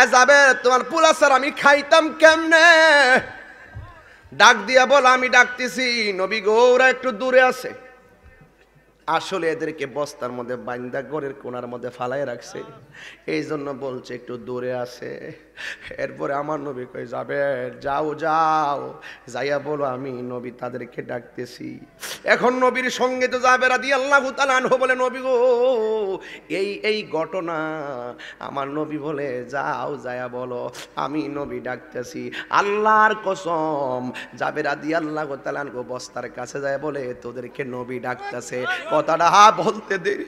যাবে তোমার পোলা স্যার আমি খাইতাম কেমনে? ডাক দিয়া বল আমি ডাকতেছি। নবী গো ওরা একটু দূরে আছে। আসলে এদেরকে বস্তার মধ্যে বাইন্দা ঘরের কোণার মধ্যে ফালায় রাখছে, এই জন্য বলছে একটু দূরে আছে। এরপরে আমার নবী কই যাবে, যাও যাও, যাইয়া বলো আমি নবী তাদেরকে ডাকতেছি। এখন নবীর সঙ্গে তো যাবে রাদিয়াল্লাহু তাআলা আনহু বলে নবী গো এই ঘটনা। আমার নবী বলে যাও যাইয়া বলো আমি নবী ডাকতেছি। আল্লাহর কসম যাবে রাদিয়াল্লাহু তাআলা আনহু বস্তার কাছে যায় বলে তোদেরকে নবী ডাকতেছে। কথাটা বলতে দেরি।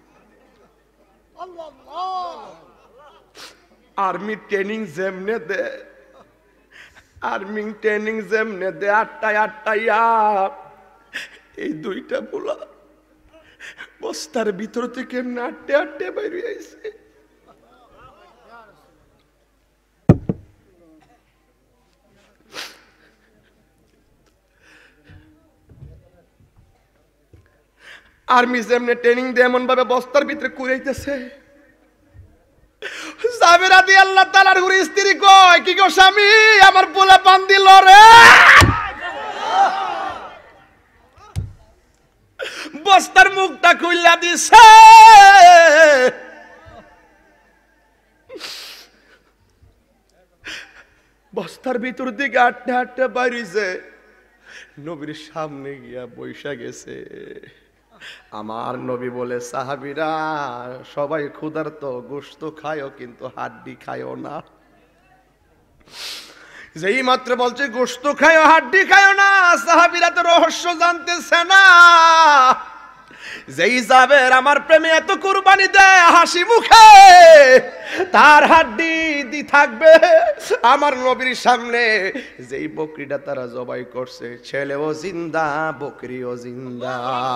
আর্মি ট্রেনিং যেমনে দে, আর্মি ট্রেনিং যেমনে দে, আটটায় এই দুইটা পোলা বস্তার ভিতর থেকে আটটে বেরিয়ে আইছে। আর্মি যেমনে ট্রেনিং দিয়ে এমন ভাবে বস্তার ভিতরে কুড়াইতেছে। জাবের রাদিয়াল্লাহু তাআলার স্ত্রী কয় কি গো স্বামী আমার পোলা পান দিল রে। বস্তার মুখটা খুইলা দিছে। বস্তার ভিতর দিকে আটটা বাইরেছে। নবীর সামনে গিয়া বৈশা গেছে। আমার নবী বলে সাহাবীরা সবাই ক্ষুধার্ত, গোশত খায়ও কিন্তু হাড্ডি খায়ও না। যেই মাত্র বলছে গোশত খায়ও হাড্ডি খায়ও না, সাহাবীরা তো রহস্য জানতেছে না। যেই জাবের আমার প্রেমে এত কুরবানি দেয় হাসি মুখে, তার হাড্ডি দি থাকবে আমার নবীর সামনে। যেই বকরিটা তারা জবাই করছে, ছেলেও জিন্দা বকরিও জিন্দা।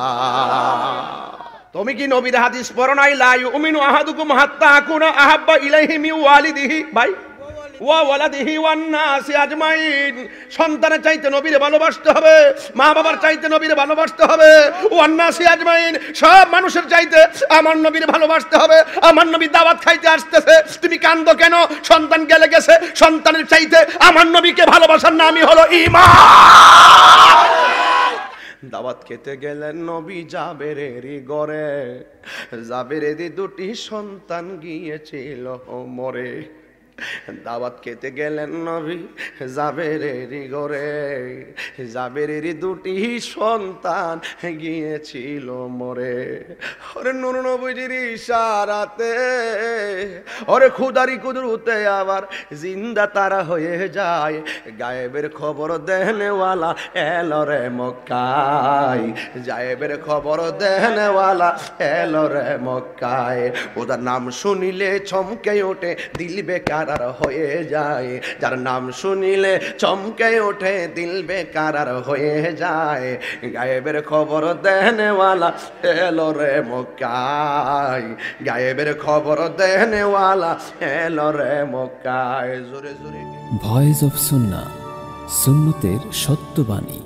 তুমি কি নবীর হাদিস পড়ো নাই? লা ইউমিনু আহাদুকুম হাত্তা আকুনা আহাব্বা ইলাইহি মিন ওয়ালিদিহি ভাই ওয়া ওয়ালাদিহি ওয়ান নাসি আজমাইন। সন্তানের চাইতে নবীরে ভালোবাসতে হবে, মা বাবার চাইতে নবীরে ভালোবাসতে হবে, ওয়ান নাসি আজমাইন সব মানুষের চাইতে আমার নবীরে ভালোবাসতে হবে। আমার নবী দাওয়াত খাইতে আসতেছে, তুমি কান্দো কেন? সন্তান গেলে গেছে, সন্তানের চাইতে আমার নবীকে ভালোবাসার নামই হলো ঈমান। দাওয়াত খেতে গেলেন নবী জাবেরেরই ঘরে। জাবেরেরই দুটি সন্তান গিয়েছিল মরে। দাওয়াত খেতে গেলেন নবী জাবেরেরই ঘরে। জাবেরেরই দুটি সন্তান গিয়েছিল মরে। ওরে নূর নবীজির ইশারাতে, ওরে খুদারি কুদরতে আবার জিন্দা তারা হয়ে যায়। গায়েবের খবর দেনেওয়ালা এলো রে মক্কায়, গায়েবের খবর দেনেওয়ালা এলো রে মক্কায়। ওদের নাম শুনিলে চমকে ওঠে দিল বেকার হয়ে যায়। যার নাম শুনিলে চমকে ওঠে দিল বেকার হয়ে যায়। গায়েবের খবর দেনেওয়ালা এলো রে মক্কায়, গায়েবের খবর দেনেওয়ালা এলো রে মক্কায়। জোরে জোরে ভয়েস অফ সুন্নাহ, সুন্নতের সত্যবাণী।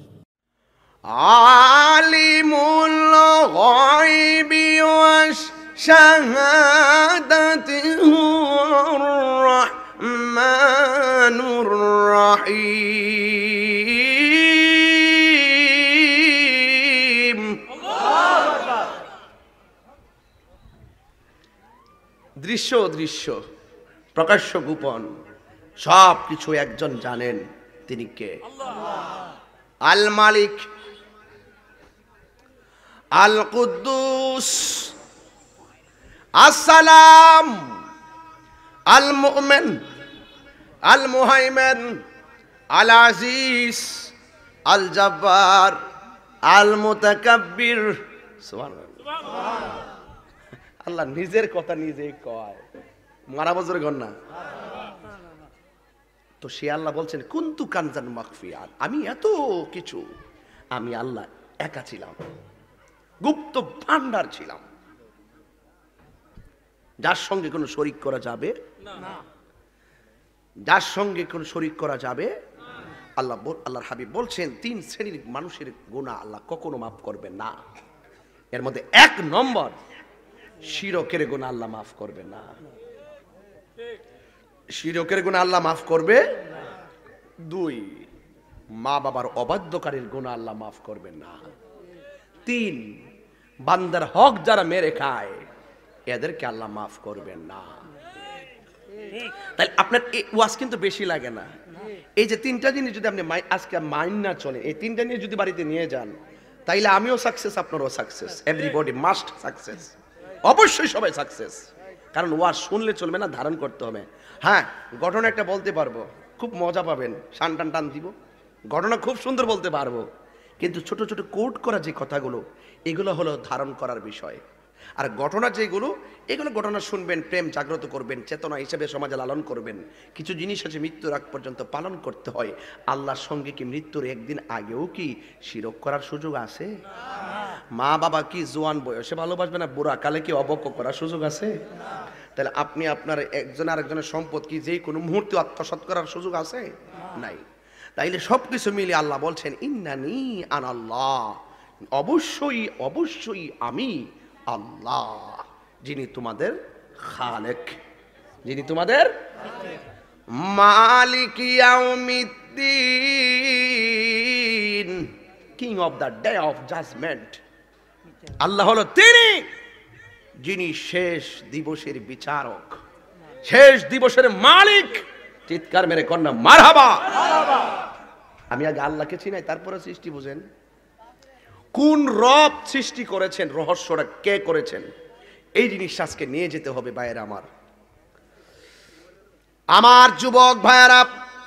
আলিমুল গায়বি ওয়াশ শাহাদাতিহু রহমানুর রহিম। দৃশ্য দৃশ্য, প্রকাশ্য গোপন সব কিছু একজন জানেন, তিনি কে? আল মালিক, আল কুদ্দুস, আসসালাম, আল মুমিন, আল মুহাইমিন, আল আজিজ, আল জব্বার, আল মুতাকাব্বির। সুবহানাল্লাহ। আল্লাহ নিজের কথা নিজেই কয়, মারা বজর গন্না। তো সে আল্লাহ বলছেন কুনতু কানজান মাখফিয়ান, আমি এত কিছু, আমি আল্লাহ একা ছিলাম, গুপ্ত ভান্ডার ছিলাম, যার সঙ্গে কোনো শরীক করা যাবে না, যার সঙ্গে কোনো শরীক করা যাবে। আল্লাহর হাবিব বলছেন 3 শ্রেণীর মানুষের গুনাহ আল্লাহ কখনো মাফ করবেন না। এর মধ্যে 1 নম্বর শিরকের গুনাহ আল্লাহ মাফ করবে না। শিরকের গুনাহ আল্লাহ মাফ করবে। 2, মা বাবার অবাধ্যকারীর গুনাহ আল্লাহ মাফ করবেন না। 3, বান্দার হক যারা মেরে খায় এদেরকে আল্লাহ মাফ করবেন না। তাই আপনার এই ওয়াজ কিন্তু বেশি লাগে না। এই যে 3টা জিনিস যদি আপনি আজকে মাইন্ড না চলে, এই 3টা জিনিস যদি বাড়িতে নিয়ে যান, তাইলে আমিও সাকসেস, আপনারও সাকসেস, এভরিবডি মাস্ট সাকসেস। অবশ্যই সবাই সাকসেস। কারণ ওয়াজ শুনলে চলবে না, ধারণ করতে হবে। হ্যাঁ, ঘটনা একটা বলতে পারবো, খুব মজা পাবেন, টান টান টান দিব, ঘটনা খুব সুন্দর বলতে পারবো, কিন্তু ছোট ছোট কোট করা যে কথাগুলো, এগুলো হলো ধারণ করার বিষয়। আর ঘটনা যেগুলো, এগুলো ঘটনা শুনবেন, প্রেম জাগ্রত করবেন, চেতনা হিসেবে সমাজে লালন করবেন। কিছু জিনিস আছে মৃত্যুর আগ পর্যন্ত পালন করতে হয়। আল্লাহর সঙ্গে কি মৃত্যুর একদিন আগেও কি শিরক করার সুযোগ আছে? মা বাবা কি জোয়ান বয়সে ভালোবাসবে না, বুড়া কালে কি অবজ্ঞা করার সুযোগ আছে? তাহলে আপনি আপনার একজন আরেকজনের সম্পদ কি যে কোনো মুহূর্তে আত্মসাৎ করার সুযোগ আছে? নাই। তাইলে সবকিছু মিলে আল্লাহ বলছেন ইন্নানি আনাল্লাহ, অবশ্যই অবশ্যই আমি আল্লাহ, যিনি তোমাদের খালেক, যিনি তোমাদের মালিক ইয়াউমিদ্দিন, king of the day of judgement. আল্লাহ হলো তিনি যিনি শেষ দিবসের বিচারক, শেষ দিবসের মালিক। চিৎকার মেরে কন্যা মারহাবা। আমি আগে আল্লাহকে চিনাই, তারপরে সৃষ্টি বুঝেন। কোন রব সৃষ্টি করেছেন, রহস্যটা কে করেছেন, এই জিনিস আজকে নিয়ে যেতে হবে ভাইয়েরা আমার। আমার যুবক ভাইয়েরা,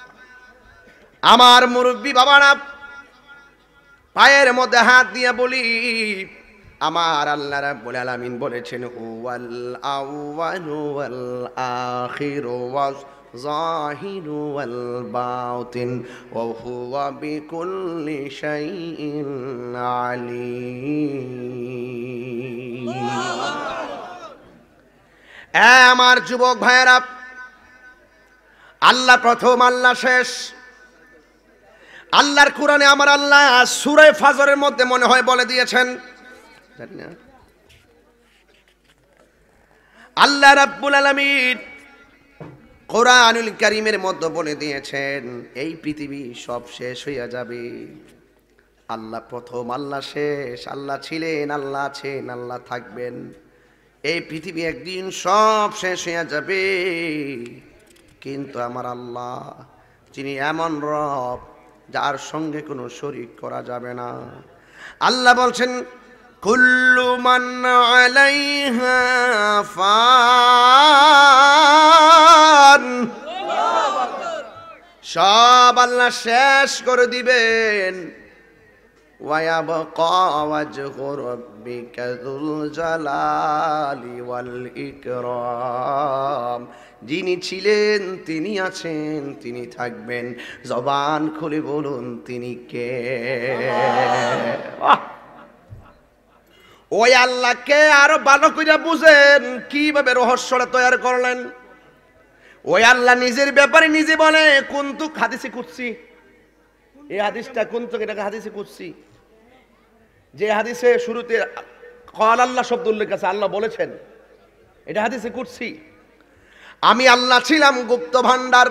আমার মুরব্বী বাবারা, পায়ের মধ্যে হাত দিয়ে বলি, আমার আল্লাহ রাব্বুল আলামিন বলেছেন হুয়াল আউয়ালু ওয়াল আখিরু ওয়াজ যাহিরু ওয়াল বাতিন ওয়া হুয়া বিকুল্লি শাইইন আলীম। আমার যুবক ভাইয়েরা, আল্লাহ প্রথম, আল্লাহ শেষ। আল্লাহর কোরআনে আমার আল্লাহ সূরা ফাজরের মধ্যে মনে হয় বলে দিয়েছেন, জানি না, আল্লাহ রাব্বুল আলামিন কোরআনুল কারীমের মধ্যে বলে দিয়েছেন এই পৃথিবী সব শেষ হইয়া যাবে। আল্লাহ প্রথম, আল্লাহ শেষ। আল্লাহ ছিলেন, আল্লাহ আছেন, আল্লাহ থাকবেন। এই পৃথিবী একদিন সব শেষ হইয়া যাবে, কিন্তু আমার আল্লাহ যিনি এমন রব যার সঙ্গে কোনো শরীক করা যাবে না। আল্লাহ বলছেন কুল্লু মান আলাইহা ফান, সব আল্লাহ শেষ করে দিবেন। ওয়ায়াবকা ওয়াজহু রাব্বিকা যুল জালালি ওয়াল ইকরাম, যিনি ছিলেন, তিনি আছেন, তিনি থাকবেন। জবান খুলে বলুন তিনি কে? ওই আল্লাহকে আরো ভালো করে বুঝেন, কিভাবে রহস্যটা তৈরি করলেন। ওই আল্লাহ নিজের ব্যাপারে নিজে বলে, কুনতু হাদিসে কুদসি, এই হাদিসটা কুনতু, এটাকে হাদিসে কুদসি, যে হাদিসে শুরুতে ক্বাল আল্লাহ শব্দ উল্লেখ আছে, আল্লাহ বলেছেন, এটা হাদিসে কুদসি। আমি আল্লাহ ছিলাম গুপ্ত ভান্ডার।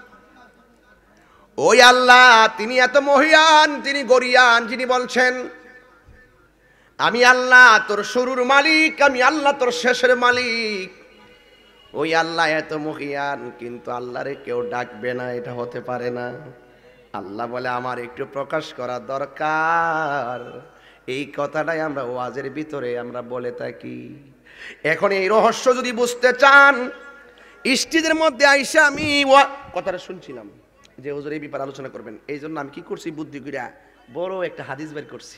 ওই আল্লাহ তিনি এত মহিয়ান, তিনি গরিয়ান, যিনি বলছেন আমি আল্লাহ তোর শুরুর মালিক, আমি আল্লাহ তোর শেষের মালিক। ওই আল্লাহ এত মহিয়ান, কিন্তু আল্লাহরে কেউ ডাকবে না, এটা হতে পারে না। আল্লাহ বলে আমার একটু প্রকাশ করা দরকার। এই কথাটাই আমরা ওয়াজের ভিতরে আমরা বলে থাকি। এখন এই রহস্য যদি বুঝতে চান, স্টেজের মধ্যে আইসা আমি কথাটা শুনছিলাম যে হুজুর এই ব্যাপারে আলোচনা করবেন, এই জন্য আমি কি করছি, বুদ্ধি কইরা বড় একটা হাদিস বের করছি।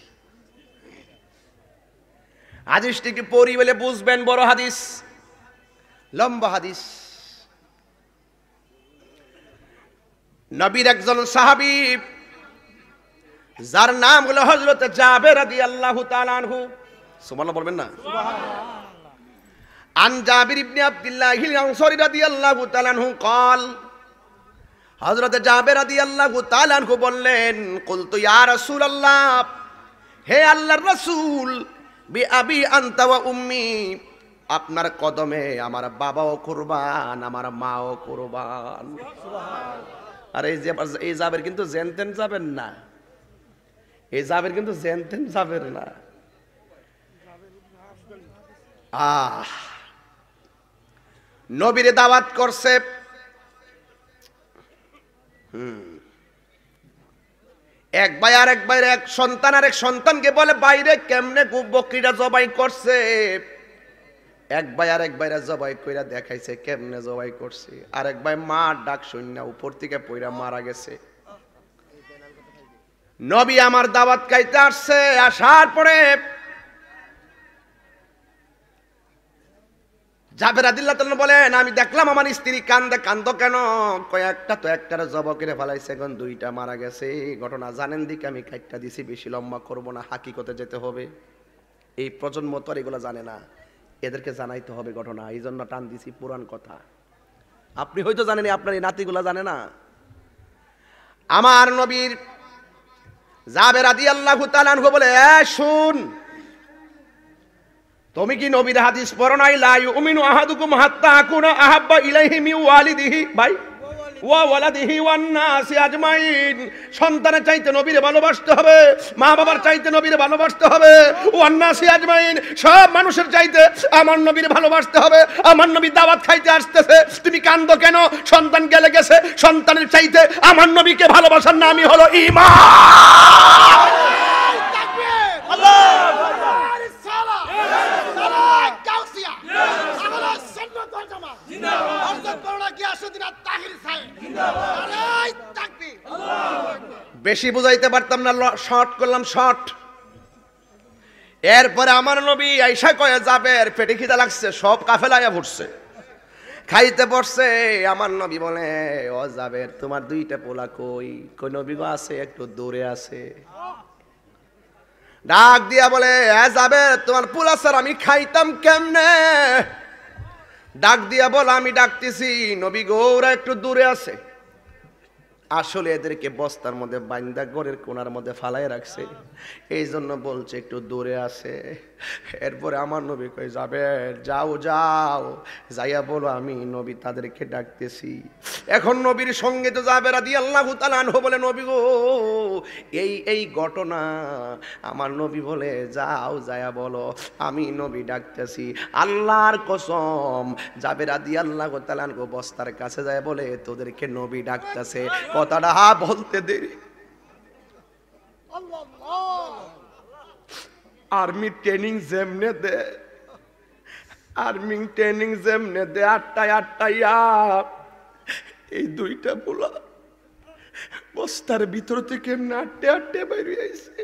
হাদিসটিকে পড়ি বলে বুঝবেন, বড় হাদিস, লম্বা হাদিস। নবীর একজন সাহাবী যার নাম হলো হযরত জাবের রাদিয়াল্লাহু তাআলা আনহু, সুবহানাল্লাহ বলবেন না? আন জাবির ইবনে আব্দুল্লাহিল আনসারী রাদিয়াল্লাহু তাআলা আনহু قال, হযরত জাবের রাদিয়াল্লাহু তাআলা আনহু বললেন, কুলতু ইয়া রাসূলুল্লাহ, হে আল্লাহর রাসূল, বি আবি আনতা ওয়া উম্মি, আপনার কদমে আমার বাবাও কুরবান, আমার মাও কুরবান। আর এই জাবের কিন্তু জেনতেন যাবেন না, এই জাবের কিন্তু জেনতেন যাবেন না। নবীরে দাওয়াত করছে। এক ভাই আর এক ভাইয়ের এক সন্তান আর এক সন্তানকে বলে বাইরে কেমনে বকরিটা জবাই করছে। এক ভাই আর এক ভাইরা জবাই কইরা দেখাইছে কেমনে জবাই করছে। আর এক ভাই মা ডাক শুননা উপর থেকে পইরা মারা গেছে। নবী আমার দাওয়াত খাইতে আসছে। আসার পরে জাবের রাদিয়াল্লাহু তাআলা বলেন, আমি দেখলাম আমার স্ত্রী কান্দে। কান্দো কেন? কয়েকটা তো একটারে জবাই করে ফেলাইছে, এখন দুইটা মারা গেছে। ঘটনা জানেন দিকে আমি কাইটটা দিছি, বেশি লম্বা করব না, হাকিকতে যেতে হবে। এই প্রজন্ম তো আর এগুলো জানে না, এদেরকে জানাইতে হবে ঘটনা। এই জন্য টান দিছি পুরান কথা। আপনি হয়তো জানেন, আপনার এই নাতিগুলা জানে না। আমার নবীর জাবের রাদিয়াল্লাহু তাআলা আনহু বলে, শুন, তুমি কি নবীর হাদিস পড়ো নাই? লা ইউমিনু আহাদুকুম হাত্তা আকুনা আহাব্বা ইলাইহি মিন ওয়ালিদিহি ভাই ওয়া ওয়ালাদিহি ওয়ান নাসি আজমাইন। সন্তানের চাইতে নবীরে ভালোবাসতে হবে, মা বাবার চাইতে নবীরে ভালোবাসতে হবে, ওয়ান নাসি আজমাইন, সব মানুষের চাইতে আমার নবীরে ভালোবাসতে হবে। আমার নবী দাওয়াত খাইতে আসতেছে, তুমি কান্দো কেন? সন্তান গেলে গেছে, সন্তানের চাইতে আমার নবীকে ভালোবাসার নামই হলো ঈমান। বেশি বুঝাইতে পারতাম না, শর্ট করলাম, শর্ট। এরপরে আমার নবী আইসা কয়ে যাবে, পেটে খিদা লাগছে, সব কাফেলায় ভরছে, খাইতে পড়ছে। আমার নবী বলে, ও জাবের, তোমার দুইটা পোলা কই? কই নবী গো আছে, একটু দূরে আছে। ডাক দিয়া বলে, জাবের, তোমার পোলা স্যার আমি খাইতাম কেমনে? ডাক দিয়া বল, আমি ডাকতেছি নবী গো, ওরা একটু দূরে আছে। আসলে এদেরকে বস্তার মধ্যে বাইন্দা ঘরের কোনার মধ্যে ফালায় রাখছে, এই জন্য বলছে একটু দূরে আছে। এরপরে আমার নবী কই, যাবে, যাও যাও, যাইয়া বলো আমি নবী তাদেরকে ডাকতেছি। এখন নবীর সঙ্গে তো জাবের রাদিয়াল্লাহু তাআলা আনহু বলে, নবী গো, এই ঘটনা। আমার নবী বলে, যাও, যাইয়া বলো আমি নবী ডাকতেছি। আল্লাহর কসম, জাবের রাদিয়াল্লাহু তাআলা আনহু বস্তার কাছে যায় বলে, তোদেরকে নবী ডাকতেছে। কথাটা বলতে দেরি, আর্মি ট্রেনিং যেমনে দে, আর্মি ট্রেনিং যেমনে দে, আটটায় এই দুইটা পোলা বস্তার ভিতর থেকে এমনি আটটে বেরিয়ে আইছে।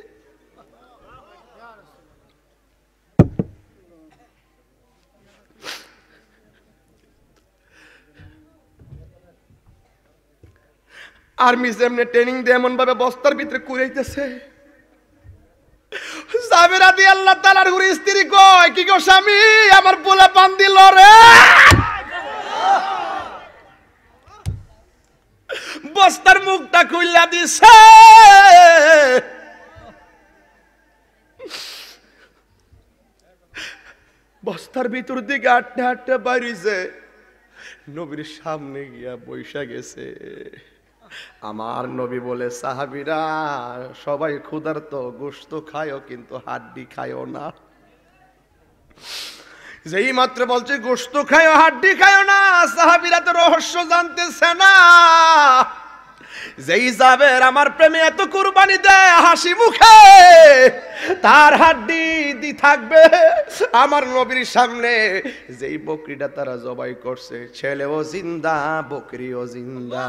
আর্মি যেমনে ট্রেনিং দিয়ে এমন ভাবে বস্তার ভিতরে কুড়াইতেছে। জাবের রাদিয়াল্লাহু তাআলার স্ত্রী কয়, কি গো স্বামী, আমার পোলা পান দিল রে। বস্তার মুখটা খুইলা দিছে, বস্তার ভিতর দিকে আটটা বাড়িছে। নবীর সামনে গিয়া বৈশা গেছে। আমার নবী বলে, সাহাবীরা সবাই ক্ষুধার্ত, গোশত খায়ও কিন্তু হাড্ডি খায়ও না। যেই মাত্র বলছে গোশত খায়ও হাড্ডি খায়ও না, সাহাবীরা তো রহস্য জানতেছে না। যেই জাবের আমার প্রেমে এত কুরবানি দেয় হাসি মুখে, তার হাড্ডি দি থাকবে আমার নবীর সামনে। যেই বকরিটা তারা জবাই করছে, ছেলেও জিন্দা, বকরিও জিন্দা।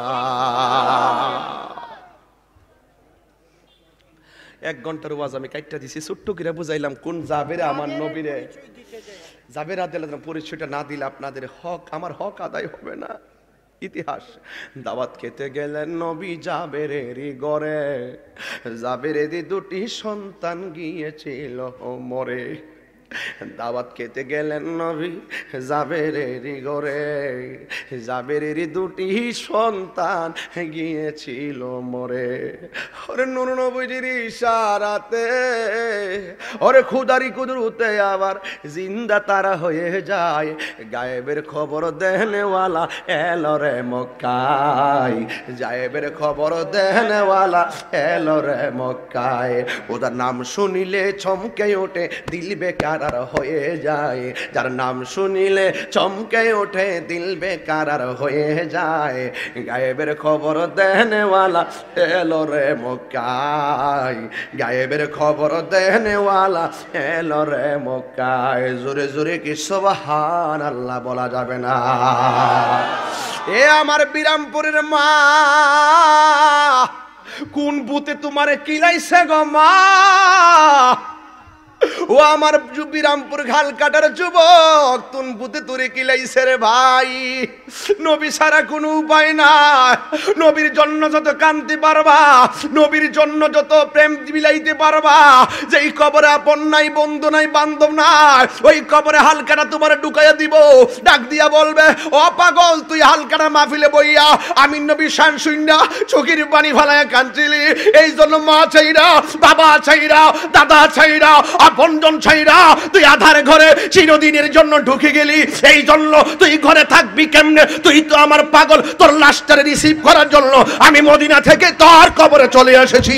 1 ঘন্টার ওয়াজ আমি কাইটটা দিছি, ছোট্ট করে বুঝাইলাম কোন জাবের আমার নবীরে। জাবের রাদিয়াল্লাহু পরিচয়টা না দিলে আপনাদের হক, আমার হক আদায় হবে না। ইতিহাস, দাওয়াত খেতে গেলেন নবী জাবেরেরই ঘরে। জাবেরেরই 2টি সন্তান গিয়েছিল মরে। দাওয়াত খেতে গেলেন নবী জাবেরেরই ঘরে, জাবেরেরই দুটি সন্তান গিয়েছিল মরে। ওরে নূর নবীজির ইশারাতে, ওরে খুদারি কুদরতে আবার জিন্দা তারা হয়ে যায়। গায়েবের খবর দেনেওয়ালা এলো রে মক্কায়, গায়েবের খবর দেনেওয়ালা এলো রে মক্কায়। ওদের নাম শুনিলে চমকে ওঠে দিল বেকার হয়ে যায়, যার নাম শুনিলে চমকে ওঠে দিল বেকার হয়ে যায়। গায়েবের খবর দেনেওয়ালা এলো রে মক্কায়, গায়েবের খবর দেনেওয়ালা এলো রে মক্কায়। জোরে জোরে কি সুবহানাল্লাহ বলা যাবে না? এ আমার বিরামপুরের মা, কোন বুতে তোমারে কিলাইছে গো মা? ও আমার বিরামপুর ঘাল কাটার যুবক, তুন বুতে তোরে কিলাইছে রে ভাই। নবী ছাড়া কোনো উপায় নাই। নবীর জন্য যত কান্তি পারবা, নবীর জন্য যত প্রেম বিলাইতে পারবা, যেই কবরে আপন নাই, বন্ধু নাই, বান্ধব নাই, ওই কবরে হালকাটা তোমার ঢুকাইয়া দিব। ডাক দিয়া বলবে, ও পাগল, তুই হালকাটা মাহফিলে বইয়া আমি নবী শান শুইনা চোখের পানি ফালাইয়া কাঁদছিলি। এই জন্য মা চাইরা, বাবা চাইরা, দাদা চাইরা, আপনজন চাইরা তুই আধার ঘরে চিরদিনের জন্য ঢুকে গেলি। এই জন্য তুই ঘরে থাকবি কেমনে? তুই তো আমার পাগল, তোর লাশটারে রিসিভ করার জন্য আমি মদিনা থেকে তোর কবরে চলে এসেছি।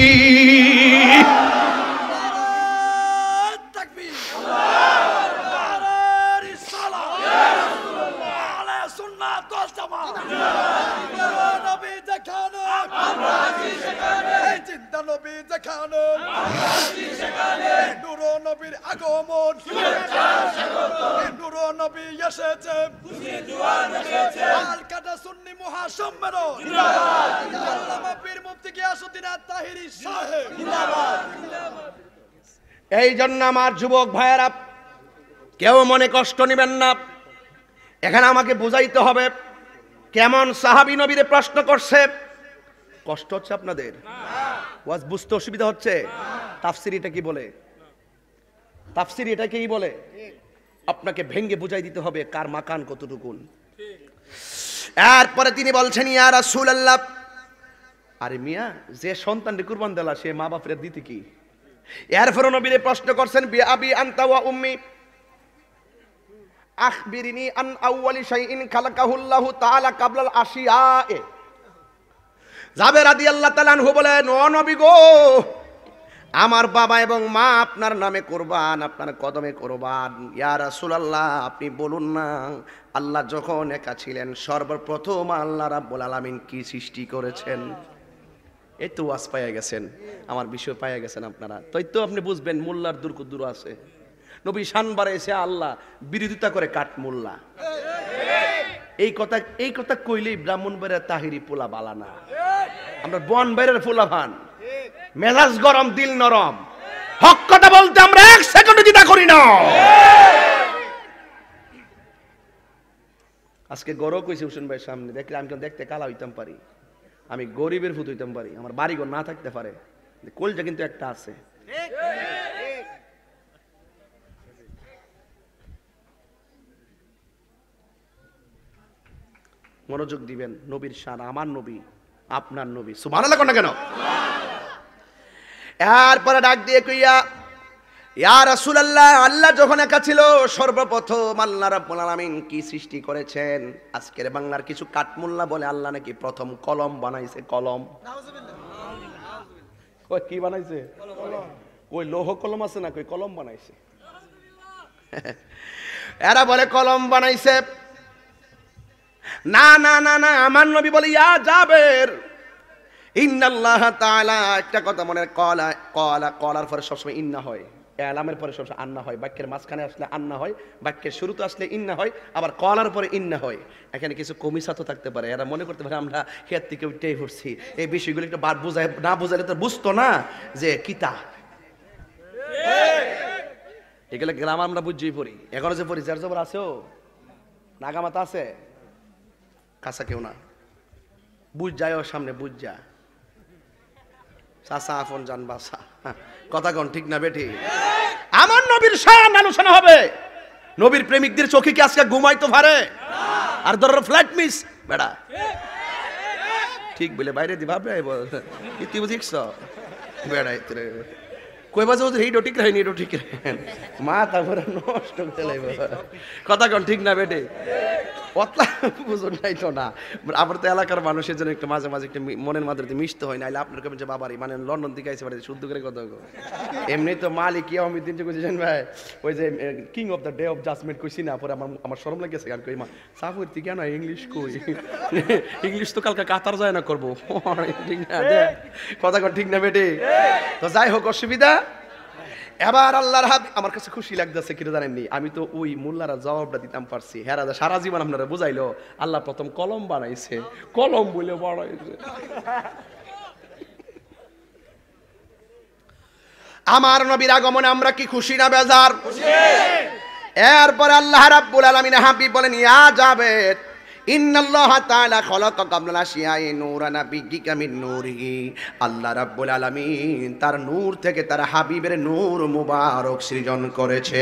এই জন্য আমার যুবক ভাইয়েরা, কেউ মনে কষ্ট নেবেন না। এখানে আমাকে বুঝাইতে হবে কেমন সাহাবী নবীরে প্রশ্ন করছে। কষ্ট হচ্ছে আপনাদের? ওয়াজ বুঝতে অসুবিধা হচ্ছে? তাফসীর এটা কি বলে? তাফসীর এটা কি বলে? আপনাকে ভেঙ্গে বুঝাই দিতে হবে কার মাকান কতটুকুন। এরপরে তিনি বলছেন, ইয়া রাসূলুল্লাহ, আরে মিয়া, যে সন্তানকে কুরবান দিলা সে মা বাপের দিতে কি? এরপরে নবীরে প্রশ্ন করছেন, বি আবি আনতা ওয়া উম্মি আখবিরিনি আন আউয়ালি শাইইন খালাকাহুল্লাহু তাআলা কাবলাল আশিয়ায়ে। জাবের রাদিয়াল্লাহু তাআলা আনহু বলেন, ও নবী গো, আমার বাবা এবং মা আপনার নামে কুরবান, আপনার কদমে কুরবান। ইয়া রাসূলুল্লাহ, আপনি বলুন না, আল্লাহ যখন একা ছিলেন সর্বপ্রথম আল্লাহ রাব্বুল আলামিন কি সৃষ্টি করেছেন? এই তো ওয়াজ পাইয়া গেছেন, আমার বিষয় পাইয়া গেছেন আপনারা। তাই তো আপনি বুঝবেন মোল্লার দূর দূর আছে। নবী শান বাড়াইছে, আল্লাহ বিরোধিতা করে কাট মোল্লা। এই কথা কইলেই ব্রাহ্মণবাড়িয়ার তাহিরি পোলা বালা না, আমরা বনবাড়িয়ার পোলা ভান। মেজাজ গরম, দিল নরম, হক কথা বলতে আমরা এক সেকেন্ড দ্বিধা করি না। আজকে গরম কইছে হোসেন ভাই সামনে, দেখলে আমি দেখতে কালা হইতাম পারি, আমি গরিবের ভূত হইতাম পারি, আমার বাড়িঘর না থাকতে পারে, কলজা কিন্তু একটা আছে। মনোযোগ দিবেন, নবীর শান, আমার নবী, আপনার নবী, সুবহানাল্লাহ কোন কেন? এরপরে ডাক দিয়ে কইয়া, ইয়া রাসূলুল্লাহ, আল্লাহ যখন একা ছিল সর্বপ্রথম আল্লাহ রাব্বুল আলামিন কি সৃষ্টি করেছেন? আজকের বাংলার কিছু কাঠমোল্লা বলে আল্লাহ নাকি প্রথম কলম বানাইছে। কলম, ওই কি বানাইছে? ওই লৌহ কলম আছে না, কই কলম বানাইছে। এরা বলে কলম বানাইছে। না না না না, আমার নবী বলে, ইয়া জাবের, ইন্নাল্লাহ তাআলা, একটা কথা মনে, কলা কলা কলার পরে সবসময় ইন্না হয়, এলামের পরে সবসময় আন্না হয়, বাক্যের মাঝখানে আসলে আন্না হয়, বাক্যের শুরুতে আসলে ইন্না হয়, আবার কলার পরে ইন্না হয়। এখানে কিছু কমিসাতো থাকতে পারে, এরা মনে করতে পারে আমরা হের থেকে উঠেই পড়ছি। এই বিষয়গুলো একটু বার বুঝায়, না বুঝাইলে তো বুঝতো না যে কিতা। এগুলো গ্রাম আমরা বুঝেই পড়ি, এখনো যে পড়ি, যার জবর আছেও, নাগামাতা আছে, কাঁচা কেউ না, বুঝ যায় ওর সামনে, বুঝ যা চাষা আপন জান বাসা, কথা কোন ঠিক না বেঠি? আমার নবীর শান আলোচনা হবে। নবীর প্রেমিকদের চোখে কি আজকে ঘুমাইতে পারে? আর ধরো ফ্লাইট মিস বেড়া ঠিক বলে বাইরে দি ভাববে তুই বুঝিস বেড়াই কই বাজে ওদের এইটা ঠিক রাখেনি, এটা ঠিক রাখেন মা তারপরে নষ্ট করে লাগবে কথা কন ঠিক না বেটে অতলা বুঝুন নাই তো না। আবার তো এলাকার মানুষের জন্য একটু মাঝে মাঝে একটু মনের মাধ্যমে মিশতে হয় না, আপনার কেমন যে বাবারই মানে লন্ডন দিকে আইসে বাড়ি শুদ্ধ করে কথা এমনি তো মালিক ইয়া অমিত দিন কইছেন ভাই ওই যে king of the day of judgement কইছি না, পরে আমার শরম লাগেছে গান কই মা সাফুর তুই কেন ইংলিশ কই ইংলিশ তো কালকে কাতার যায় না করবো ঠিক না কথা কন ঠিক না বেটে। তো যাই হোক অসুবিধা এবার আল্লাহর হাবিব আমার কাছে খুশি লাগতেছে কি জানেননি, আমি তো ওই মোল্লারা জবাবটা দিতাম পারছি। হ্যাঁ রাজা সারা জীবন আপনারা বুঝাইলো আল্লাহ প্রথম কলম বানাইছে, কলম বলে বানাইছে। আমার নবীর আগমনে আমরা কি খুশি না বেজার? এরপরে আল্লাহ রাব্বুল আলামিন হাবিব বলেন ইয়া জাবেদ ইন্নাল্লাহা তাআলা খালাকা কাবলা শিয়াই নূরানা বিগিকা মিন নূরিহি। আল্লাহ রাব্বুল আলামিন তার নূর থেকে তার হাবিবের নূর মুবারক সৃজন করেছে।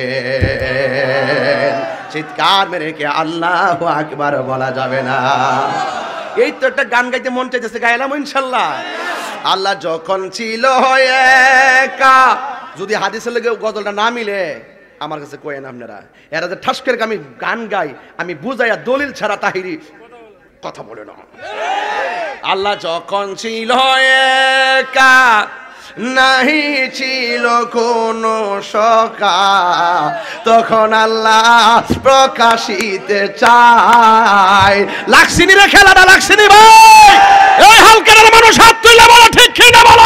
চিৎকার মেরে কে আল্লাহু আকবার বলা যাবে না? এই তো একটা গান গাইতে মন চাইতেছে, গাইলাম ইনশাআল্লাহ। আল্লাহ যখন ছিল একা, যদি হাদিসের লগে গজলটা না মিলে আমার কাছে কয়েন আপনারা, এরা যে ঠাস করে আমি গান গাই আমি বুঝাইয়া দলিল ছাড়া তাহিরি কথা বলে না। আল্লাহ যখন ছিল একা, নাহি ছিল কোনো সখা, তখন আল্লাহ প্রকাশিতে চায়। লাগছিনি রে খেলাটা, লাগছিনি ভাই? এই হালকার মানুষ হাত তুলে বলো ঠিক কি না বলো?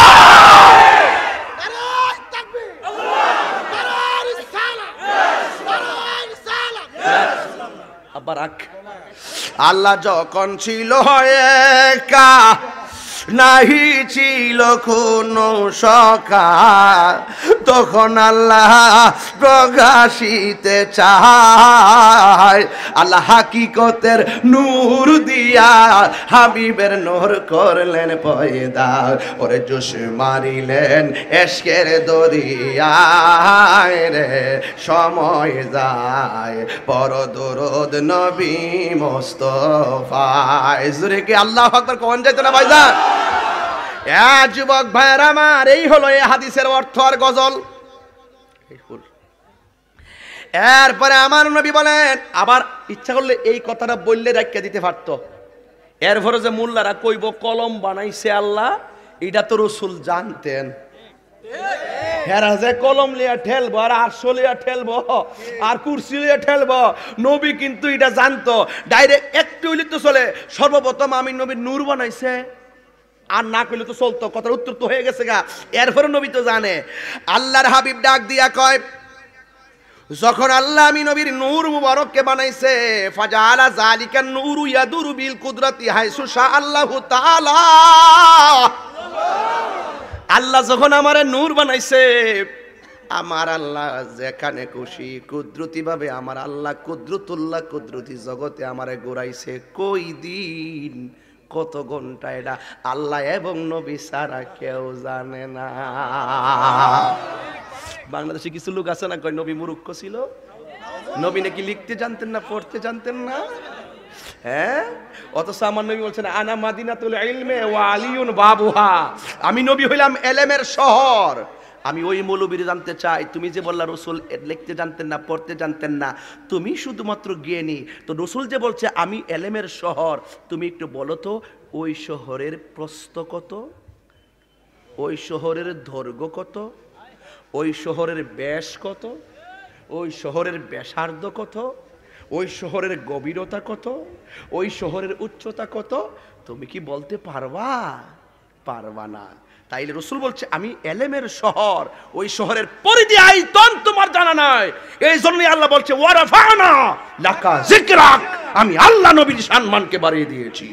আল্লাহ যখন ছিল একা, নাহি ছিল কোনো সখা, তখন আল্লাহ প্রকাশিতে চায়। আল্লাহ হাকিকতের নূর দিয়া হাবিবের নূর করলেন পয়দা, ওরে জোশ মারিলেন এশকের দরিয়ায় রে। সময় যায় পর দরুদ নবী মুস্তাফায়। জোরে কি আল্লাহু আকবার কোন যাইতো না ভাইজান? যুবক ভাইয়ের আমার, এই হলো এই হাদিসের অর্থ আর গজল। এরপরে আমার নবী বলেন, আবার ইচ্ছা করলে এই কথাটা বললে রাখিয়া দিতে পারতো। এরপরে যে মোল্লারা কইব কলম বানাইছে আল্লাহ, এটা তো রাসূল জানতেন। হেরা যে কলম লিয়া ঠেলবো আর আরশো লিয়া ঠেলবো আর কুরসি লিয়া ঠেলবো, নবী কিন্তু এটা জানতো। ডাইরেক্ট একটু হইলে তো চলে, সর্বপ্রথম আমি নবীর নূর বানাইছে আর না কইলে তো চলতো, কথার উত্তর তো হয়ে গেছে গা। এরপরে নবী তো জানে। আল্লাহর হাবিব ডাক দিয়া কয়, যখন আল্লাহ আমি নবীর নূর মুবারককে বানাইছে, ফাজালা যালিকা নূরু ইয়াদুরু বিল কুদরাতি হাইসু শা আল্লাহু তাআলা। আল্লাহ যখন আমারে নূর বানাইছে, আমার আল্লাহ যেখানে খুশি কুদরতি ভাবে আমার আল্লাহ কুদরতুল্লাহ কুদরতি জগতে আমারে ঘুরাইছে। কই দিন কত ঘন্টা এটা আল্লাহ এবং নবী ছাড়া কেউ জানে না। বাংলাদেশে কিছু লোক আছে না কয় নবী মূর্খ ছিল, নবী নাকি লিখতে জানতেন না, পড়তে জানতেন না। হ্যাঁ, অথচ আমার নবী বলছেন আনা মাদিনাতুল ইলমে ওয়া আলিয়ুন বাবুহা, আমি নবী হইলাম এলেমের শহর। আমি ওই মৌলবীর জানতে চাই, তুমি যে বললা রসুল লিখতে জানতেন না, পড়তে জানতেন না, তুমি শুধুমাত্র জ্ঞানী, তো রসুল যে বলছে আমি এলেমের শহর, তুমি একটু বলো তো ওই শহরের প্রস্থ কত, ওই শহরের দৈর্ঘ্য কত, ওই শহরের ব্যাস কত, ওই শহরের ব্যাসার্ধ কত, ওই শহরের গভীরতা কত, ওই শহরের উচ্চতা কত, তুমি কি বলতে পারবা? পারবা না। তাইলে রসুল বলছে আমি এলেমের শহর, ওই শহরের পরিধি আয়তন তোমার জানা নাই। এই জন্যই আল্লাহ বলছে ওয়ারাফানা লাকা যিকরাক, আমি আল্লাহ নবীর সম্মানকে বাড়িয়ে দিয়েছি।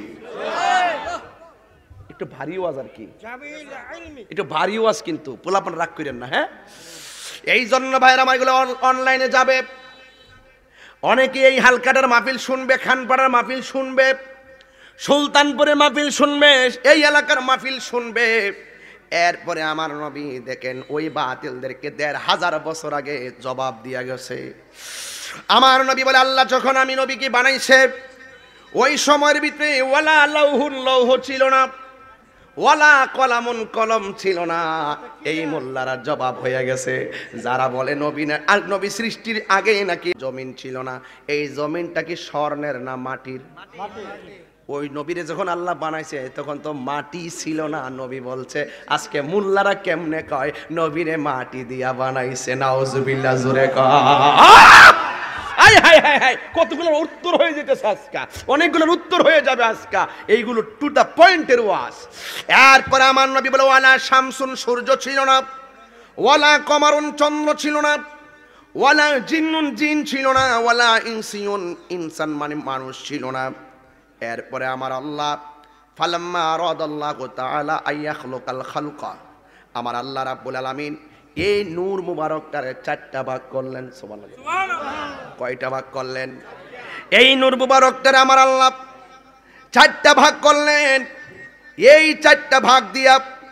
একটু ভারী ওয়াজ আর কি, একটু ভারী ওয়াজ, কিন্তু পোলাপান রাগ করেন না। হ্যাঁ, এই জন্য ভাইরা আমার এগুলো অনলাইনে যাবে, অনেকে এই হালকাটার মাহফিল শুনবে, খানপাড়ার মাহফিল শুনবে, সুলতানপুরের মাহফিল শুনবে, এই এলাকার মাহফিল শুনবে। এরপরে আমার নবী দেখেন ওই বাতিলদেরকে ১৫০০ বছর আগে জবাব দিয়া গেছে। আমার নবী বলে আল্লাহ যখন আমি নবীকে বানাইছে ওই সময়ের ভিতরে ওয়ালা লাউহুন লৌহ ছিল না, ওয়ালা কলামুন কলম ছিল না। এই মোল্লারা জবাব হয়ে গেছে যারা বলে নবী না আর নবী সৃষ্টির আগে নাকি জমিন ছিল না। এই জমিনটা কি স্বর্ণের না মাটির? ওই নবীরে যখন আল্লাহ বানাইছে তখন তো মাটি ছিল না। নবী বলছে আজকে মোল্লারা কেমনে কয় নবীরে মাটি দিয়া বানাইছে। নাউজুবিল্লাহ, জোরে কয়। কতগুলোর উত্তর হয়ে যেতেছে আজকে, অনেকগুলোর উত্তর হয়ে যাবে আজকে। এইগুলো টু দা পয়েন্টের ওয়াজ। এরপরে আমার নবী বলে ওয়ালা শামসুন সূর্য ছিল না, ওয়ালা কমারুন চন্দ্র ছিল না, ওয়ালা জিন্নুন জিন ছিল না, ওয়ালা ইনসিউন ইনসান মানে মানুষ ছিল না। এরপরে আমার আল্লাহ ফালাম্মা আরাদাল্লাহু তাআলা আইয়াখলুকাল খালকা, আমার আল্লাহ রাব্বুল আলামিন এই নূর মুবারকটারে 4টা ভাগ করলেন। সুবহানাল্লাহ, কয়টা ভাগ করলেন? এই নূর মুবারকটারে আমার আল্লাহ 4টা ভাগ করলেন। এই 4টা ভাগ দিয়া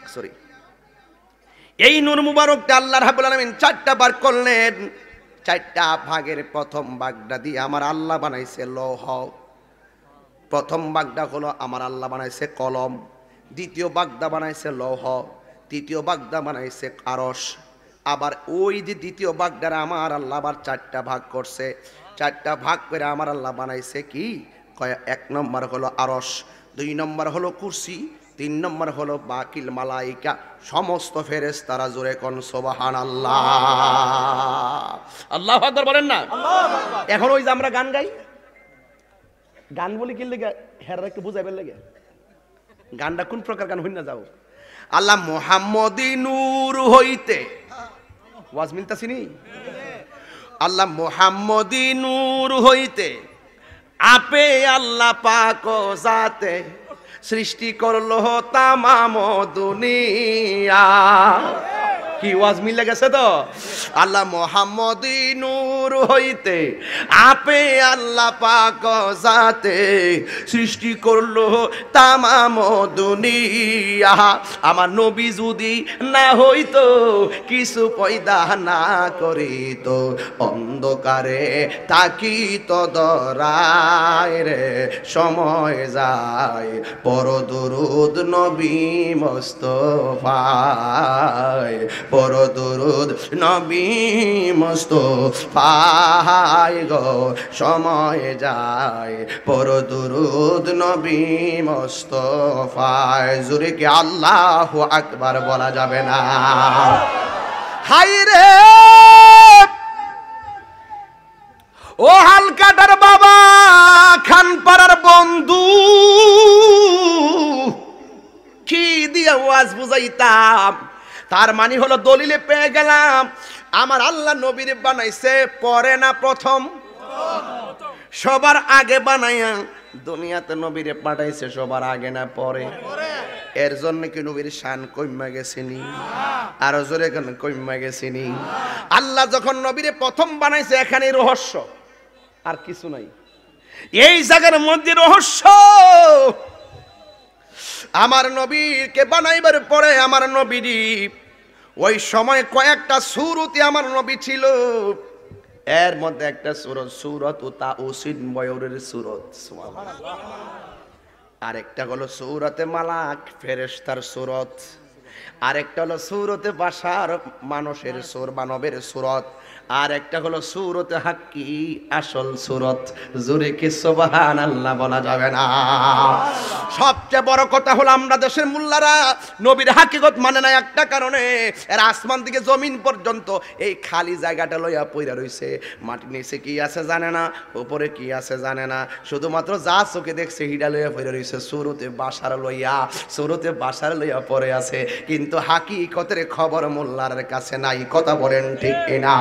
এই নূর মুবারকটা আল্লাহ রাব্বুল আলামিন 4টা ভাগ করলেন। 4টা ভাগের প্রথম ভাগটা দিয়ে আমার আল্লাহ বানাইছে লৌহ। প্রথম ভাগটা হলো আমার আল্লাহ বানাইছে কলম, দ্বিতীয় ভাগটা বানাইছে লৌহ, তৃতীয় ভাগটা বানাইছে আরশ। আবার ওই যে দ্বিতীয় ভাগটা আমার আল্লাহ আবার 4টা ভাগ করছে। 4টা ভাগ করে আমার আল্লাহ বানাইছে কি? 1 নম্বর হলো আরশ, 2 নম্বর হলো কুরসি, 3 নম্বর হলো বাকিল মালাইকা, সমস্ত ফেরেশতারা। জোরে কোন সুবহানাল্লাহ, আল্লাহু আকবার বলেন না। এখন ওই যে আমরা গান গাই, গান বলি কি লেগে হেরা একটু বুঝাইবার লেগে। গানটা কোন প্রকার গান হইনা যাও? আল্লাহ মুহাম্মদি নূর হইতে ওয়াজ মিলতাছিনি? আল্লাহ মুহাম্মদি নূর হইতে আপে আল্লাহ পাক জাতে সৃষ্টি করলো তামাম দুনিয়া। কি ওয়াজ মিলে গেছে তো? আল্লাহ মুহাম্মদি নূর হইতে আপে আল্লাহ পাক জাতে সৃষ্টি করলো তামাম দুনিয়া। আমার নবী যদি না হইতো, কিছু পয়দা না করিত, অন্ধকারে তাকিত দরায় রে সময় যায়, পর দুরুদ নবী মুস্তাফায়, পর দুরুদ নবী মুস্তাফায় গো সময় যায়, পর দুরুদ নবী মুস্তাফায়। জোরে কি আল্লাহু আকবার বলা যাবে না? হাই রে ও হালকাটার বাবা, খানপাড়ার বন্ধু, কি দিয়া ওয়াজ বুঝাইতাম? তার মানে হলো দলিলে পেয়ে গেলাম আমার আল্লাহ নবীর বানাইছে পরে না প্রথম? সবার আগে বানাইয়া দুনিয়াতে নবীরে পাঠাইছে সবার আগে না পরে? এর জন্য কি নবীর শান কইমা গেছেনি? আরো জোরে কেন কইমা গেছেনি? আল্লাহ যখন নবীরে প্রথম বানাইছে এখানে রহস্য, আর কিছু নাই। এই জায়গার মধ্যে রহস্য। আমার নবীকে বানাইবার পরে আমার নবীরই ওই সময় কয়েকটা সূরতে আমার নবী ছিল। এর মধ্যে একটা সূরত সূরত তাউসিন ময়ূরের সূরত, সুবহানাল্লাহ। আরেকটা হলো সূরতে মালাক ফেরেশতার সূরত, আরেকটা হলো সূরতে বাশার মানুষের সূর মানবের সূরত, আর একটা হলো সূরতে হাক্কি আসল সূরত। জোরে কি সুবহানাল্লাহ বলা যাবে না? সবচেয়ে বড় কথা হলো আমরা দেশের মুল্লারা নবীর হাকিকত মানে না একটা কারণে। এর আসমান থেকে জমিন পর্যন্ত এই খালি জায়গাটা লইয়া পইরা রইছে। মাটির নিচে কি আছে জানে না, উপরে কি আছে জানে না, শুধুমাত্র যা চোখে দেখছে হিডা লইয়া পইরা রইছে। সূরতে বাশার লইয়া, সূরতে বাশার লইয়া পড়ে আছে, কিন্তু হাকিকতের খবর মোল্লার কাছে নাই। কথা বলেন ঠিক কিনা?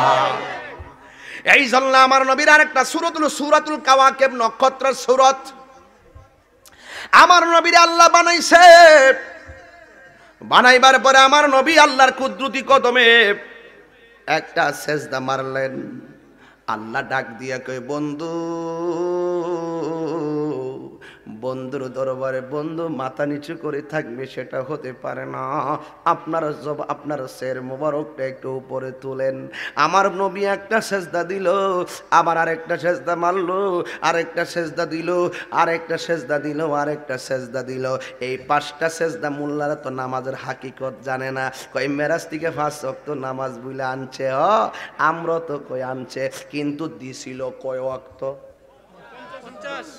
এই জন্য আমার নবীর আরেকটা সূরত হলো সূরাতুল কাওয়াকিব, নক্ষত্রের সূরত। আমার নবীর আল্লাহ বানাইছে, বানাইবার পরে আমার নবী আল্লাহর কুদরতি কদমে একটা সেজদা মারলেন। আল্লাহ ডাক দিয়া কই, বন্ধু বন্ধুর দরবারে বন্ধু মাথা নিচু করে থাকবে সেটা হতে পারে না। আপনার সের মোবারকটা একটু উপরে তুলেন। আমার নবী একটা সেজদা দিল, আবার আরেকটা সেজদা মারলো, আরেকটা সেজদা দিল, আরেকটা সেজদা দিল, আরেকটা সেজদা দিল। এই 5টা সেজদা মোল্লারা তো নামাজের হাকিকত জানে না। কই মেরাজ থেকে 5 ওয়াক্ত নামাজ বলে আনছে, আমরা তো কই আনছে, কিন্তু দিছিল কয় ওয়াক্ত? 50।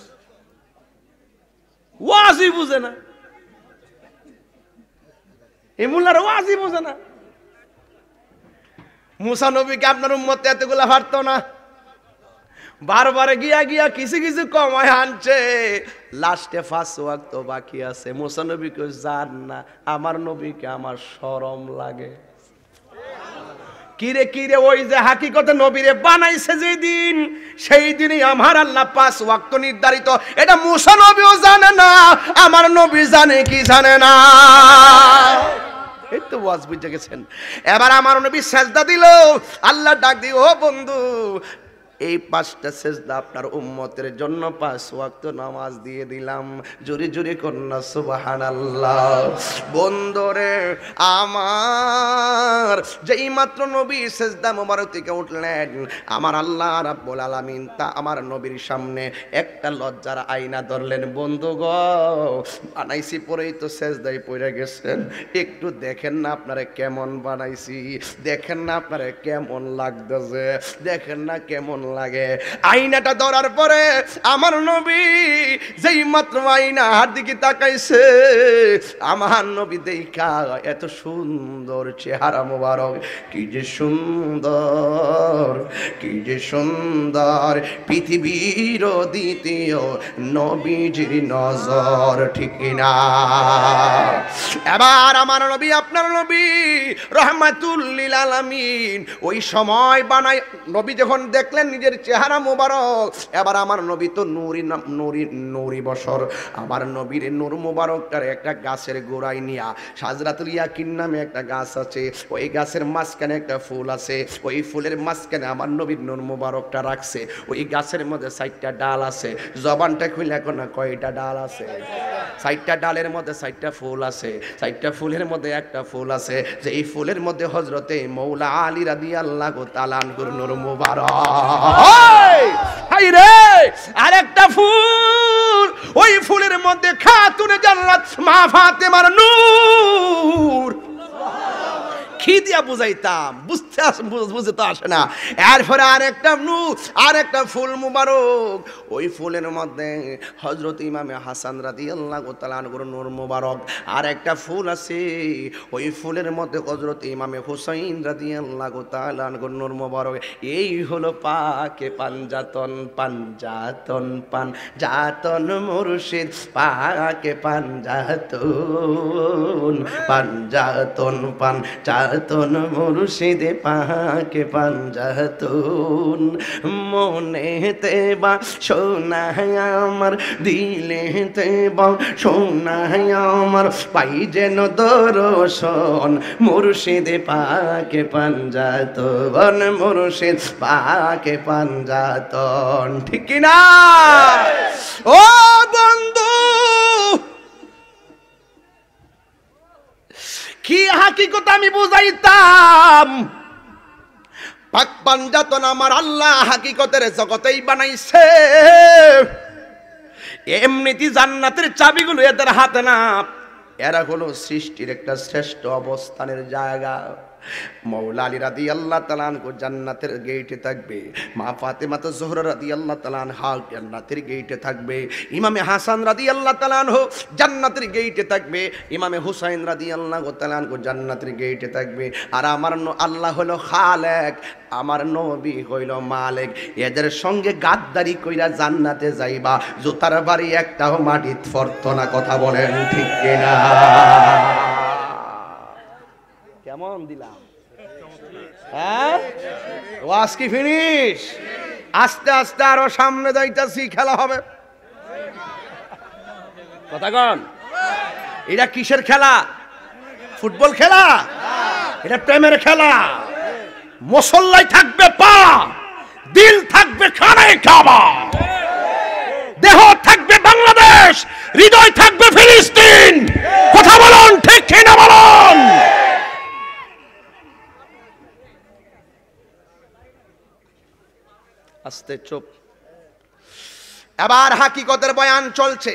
ওয়াজি বুঝে না, এই মোল্লারা ওয়াজি বুঝে না। মুসা নবীকে আপনার উম্মত এতগুলা পারতো না, বারবার গিয়া গিয়া কিছু কিছু কমায় আনছে, লাস্টে 5 ওয়াক্ত বাকি আছে। মুসা নবীকে জান না, আমার নবীকে আমার শরম লাগে। কিরে কিরে, ওই যে হাকিকতে নবীরে বানাইছে যেদিন, সেই দিনই আমার আল্লাহ 5 ওয়াক্ত নির্ধারিত। এটা মুসা নবীও জানে না, আমার নবী জানে কি জানে না? এই তো ওয়াজ বুঝে গেছেন। এবার আমার নবী সেজদা দিল, আল্লাহ ডাক দিয়ে, ও বন্ধু, এই 5টা সেজদা আপনার উম্মতের জন্য 5 ওয়াক্ত নামাজ দিয়ে দিলাম। জোরে জোরে কন্যা সুবহানাল্লাহ। বন্ধুরে আমার, যেই মাত্র নবী সেজদা মোবারক থেকে উঠলেন, আমার আল্লাহ রাব্বুল আলামিন তা আমার নবীর সামনে একটা লজ্জার আয়না ধরলেন। বন্ধু গো, বানাইছি পরেই তো সেজদায় পড়ে গেছেন, একটু দেখেন না আপনারে কেমন বানাইছি, দেখেন না আপনারে কেমন লাগতেছে, দেখেন না কেমন লাগে। আয়নাটা ধরার পরে আমার নবী যেই মাত্র আয়নার দিকে তাকাইছে, আমার নবী দেখা এত সুন্দর চেহারা মোবারক, কি যে সুন্দর, কি যে সুন্দর, পৃথিবীর দ্বিতীয় নবীজির নজর, ঠিক না? এবার আমার নবী, আপনার নবী রহমাতুল লিল আলামিন, ওই সময় বানায় নবী যখন দেখলেন নিজের চেহারা মোবারক, এবার আমার নবী তো নূরি বশর, আমার নবীর নূর মোবারকটার একটা গাছের গোড়ায় নিয়া, সাজরাতুল ইয়াকিন নামে একটা গাছ আছে, ওই গাছের মাঝখানে একটা ফুল আছে, ওই ফুলের মাঝখানে আমার নবীর নূর মোবারকটা রাখছে। ওই গাছের মধ্যে 4টা ডাল আছে, জবানটা খুলে এখন কয়টা ডাল আছে? 4টা ডালের মধ্যে 4টা ফুল আছে, 4টা ফুলের মধ্যে একটা ফুল আছে, যে এই ফুলের মধ্যে হযরতে মৌলা আলী রাদিয়াল্লাহু তাআলা আনহুর নূর মোবারক। হাই রে, আরেকটা ফুল, ওই ফুলের মধ্যে খাতুনে জান্নাত মা ফাতেমার নূর। কি দিয়া বুঝাইতাম, বুঝতে তো আসে না। এরপরে আরেকটা নূর, আরেকটা ফুল মুবারক, ওই ফুলের মধ্যে হযরত ইমামে হাসান রাদিয়াল্লাহু তাআলা আনহুর নূর মুবারক। আরেকটা ফুল আছে, ওই ফুলের মধ্যে হযরত ইমামে হুসাইন রাদিয়াল্লাহু তাআলা আনহুর নূর মুবারক। এই হলো পাকে পাঞ্জাতন, পাঞ্জাতন পাঞ্জাতন মুর্শিদ, পাকে পাঞ্জাতন, পাঞ্জাতন পাঞ্জাতন মুর্শিদ, পাকে পাঞ্জাতন। মনেতে বা সোনায় আমার, দিলেতে বা সোনায় আমার, পাই যেন দর্শন মুর্শিদ পাকে পাঞ্জাতন, মুর্শিদ পাকে পাঞ্জাতন, ঠিক কি না? ও বন্ধু, কি হাকিকত আমি বুঝাইতাম? পাক পাঞ্জাতন আমার আল্লাহ হাকিকতের জগতেই বানাইছে। এমনিতে জান্নাতের চাবিগুলো এদের হাতে না, এরা হলো সৃষ্টির একটা শ্রেষ্ঠ অবস্থানের জায়গা। মৌলা আলী রাদিয়াল্লাহু তাআলা আনহু জান্নাতের গেটে থাকবে, মা ফাতেমা জোহরা রাদিয়াল্লাহু তাআলা আনহা জান্নাতের গেটে থাকবে, ইমামে হাসান রাদিয়াল্লাহু তাআলা আনহু জান্নাতের গেটে থাকবে, ইমামে হুসাইন রাদিয়াল্লাহু তাআলা আনহু জান্নাতের গেটে থাকবে। আর আমার আল্লাহ হলো খালেক, আমার নবী হইল মালিক। এদের সঙ্গে গাদ্দারি কইরা জান্নাতে যাইবা, জুতার বাড়ি একটাও মাটিত ফরতো না। কথা বলেন ঠিক কিনা? কেমন দিলাম? হ্যাঁ, ওয়াজ কি ফিনিশ? আস্তে আস্তে আরো সামনে যাইতাছি, খেলা হবে। কথা কন, এটা কিসের খেলা? ফুটবল খেলা? এটা প্রেমের খেলা। মুসল্লাই থাকবে পা, দিল থাকবে খানায় কাবা, দেহ থাকবে বাংলাদেশ, হৃদয় থাকবে ফিলিস্তিন। কথা বলুন ঠিক কিনা বলুন। আস্তে চুপ। এবার হাকিকতের বয়ান চলছে।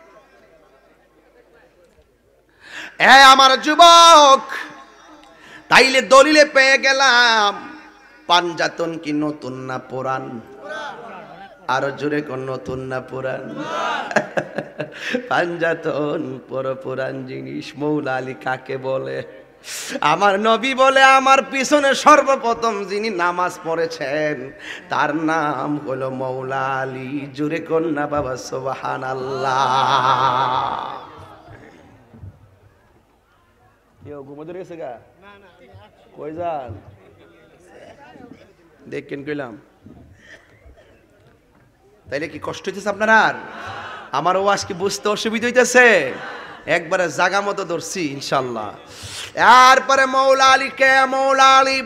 আমার যুবক, তাইলে দলিলে পেয়ে গেলাম পাঞ্জাতন কি নতুন না পুরান? আরো জোরে কোন নতুন না পুরান? পাঞ্জাতন পুরান জিনিস। মৌলা আলী কাকে বলে? আমার নবী বলে আমার পিছনে সর্বপ্রথম যিনি নামাজ পড়েছেন তার নাম হলো মৌলা আলী। জোরে কোন না বাবা সুবহানাল্লাহ। কেউ ঘুমোতে গেছে গা? কই যান? দেখেন কইলাম। তাইলে কি কষ্ট হইতেছে আপনার? আর আমার ওয়াজ কি বুঝতে অসুবিধা হইতেছে? একবারে জাগা মতো ধরছি ইনশাল্লাহ। এরপরে মৌলা আলীকে, মৌলা আলী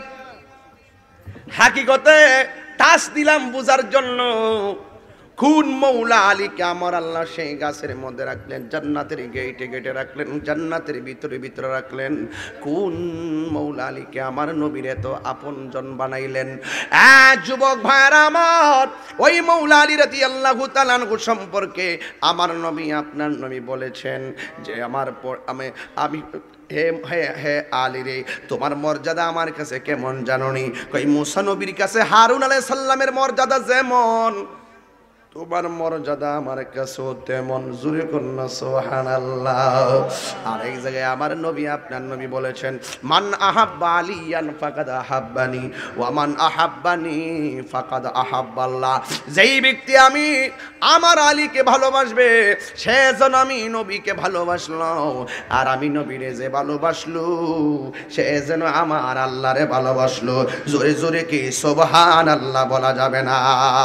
হাকিকতে টাচ দিলাম বুঝার জন্য। কোন মৌলা আলীকে আমার আল্লাহ সেই গাছের মধ্যে রাখলেন, জান্নাতের গেটে রাখলেন, জান্নাতের ভিতরে রাখলেন? কোন মৌলা আলীকে আমার নবীর এত আপনজন বানাইলেন? যুবক ভাইরা আমার, ওই মৌলা আলী রাদিয়াল্লাহু তাআলা আনহু সম্পর্কে আমার নবী, আপনার নবী বলেছেন যে আমার আমি হে আলী রে, তোমার মর্যাদা আমার কাছে কেমন জানোনি? কই মুসা নবীর কাছে হারুন আলাইহিস সালামের মর্যাদা যেমন, তোমার মর্যাদা আমার কাছে তেমন। জোরে কন্যা সুবহানাল্লাহ। আর এক জায়গায় আমার নবী, আপনার নবী বলেছেন মান আহাব্বা আলিয়ান ফাকাদ আহাব্বানি ওয়া মান আহাব্বানি ফাকাদ আহাব্বাল্লাহ। যেই ব্যক্তি আমি আমার আলীকে ভালোবাসবে সে যেন আমি নবীকে ভালোবাসলো, আর আমি নবীরে যে ভালোবাসলো সে যেন আমার আল্লাহরে ভালোবাসলো। জোরে জোরে কি সুবহানাল্লাহ বলা যাবে না?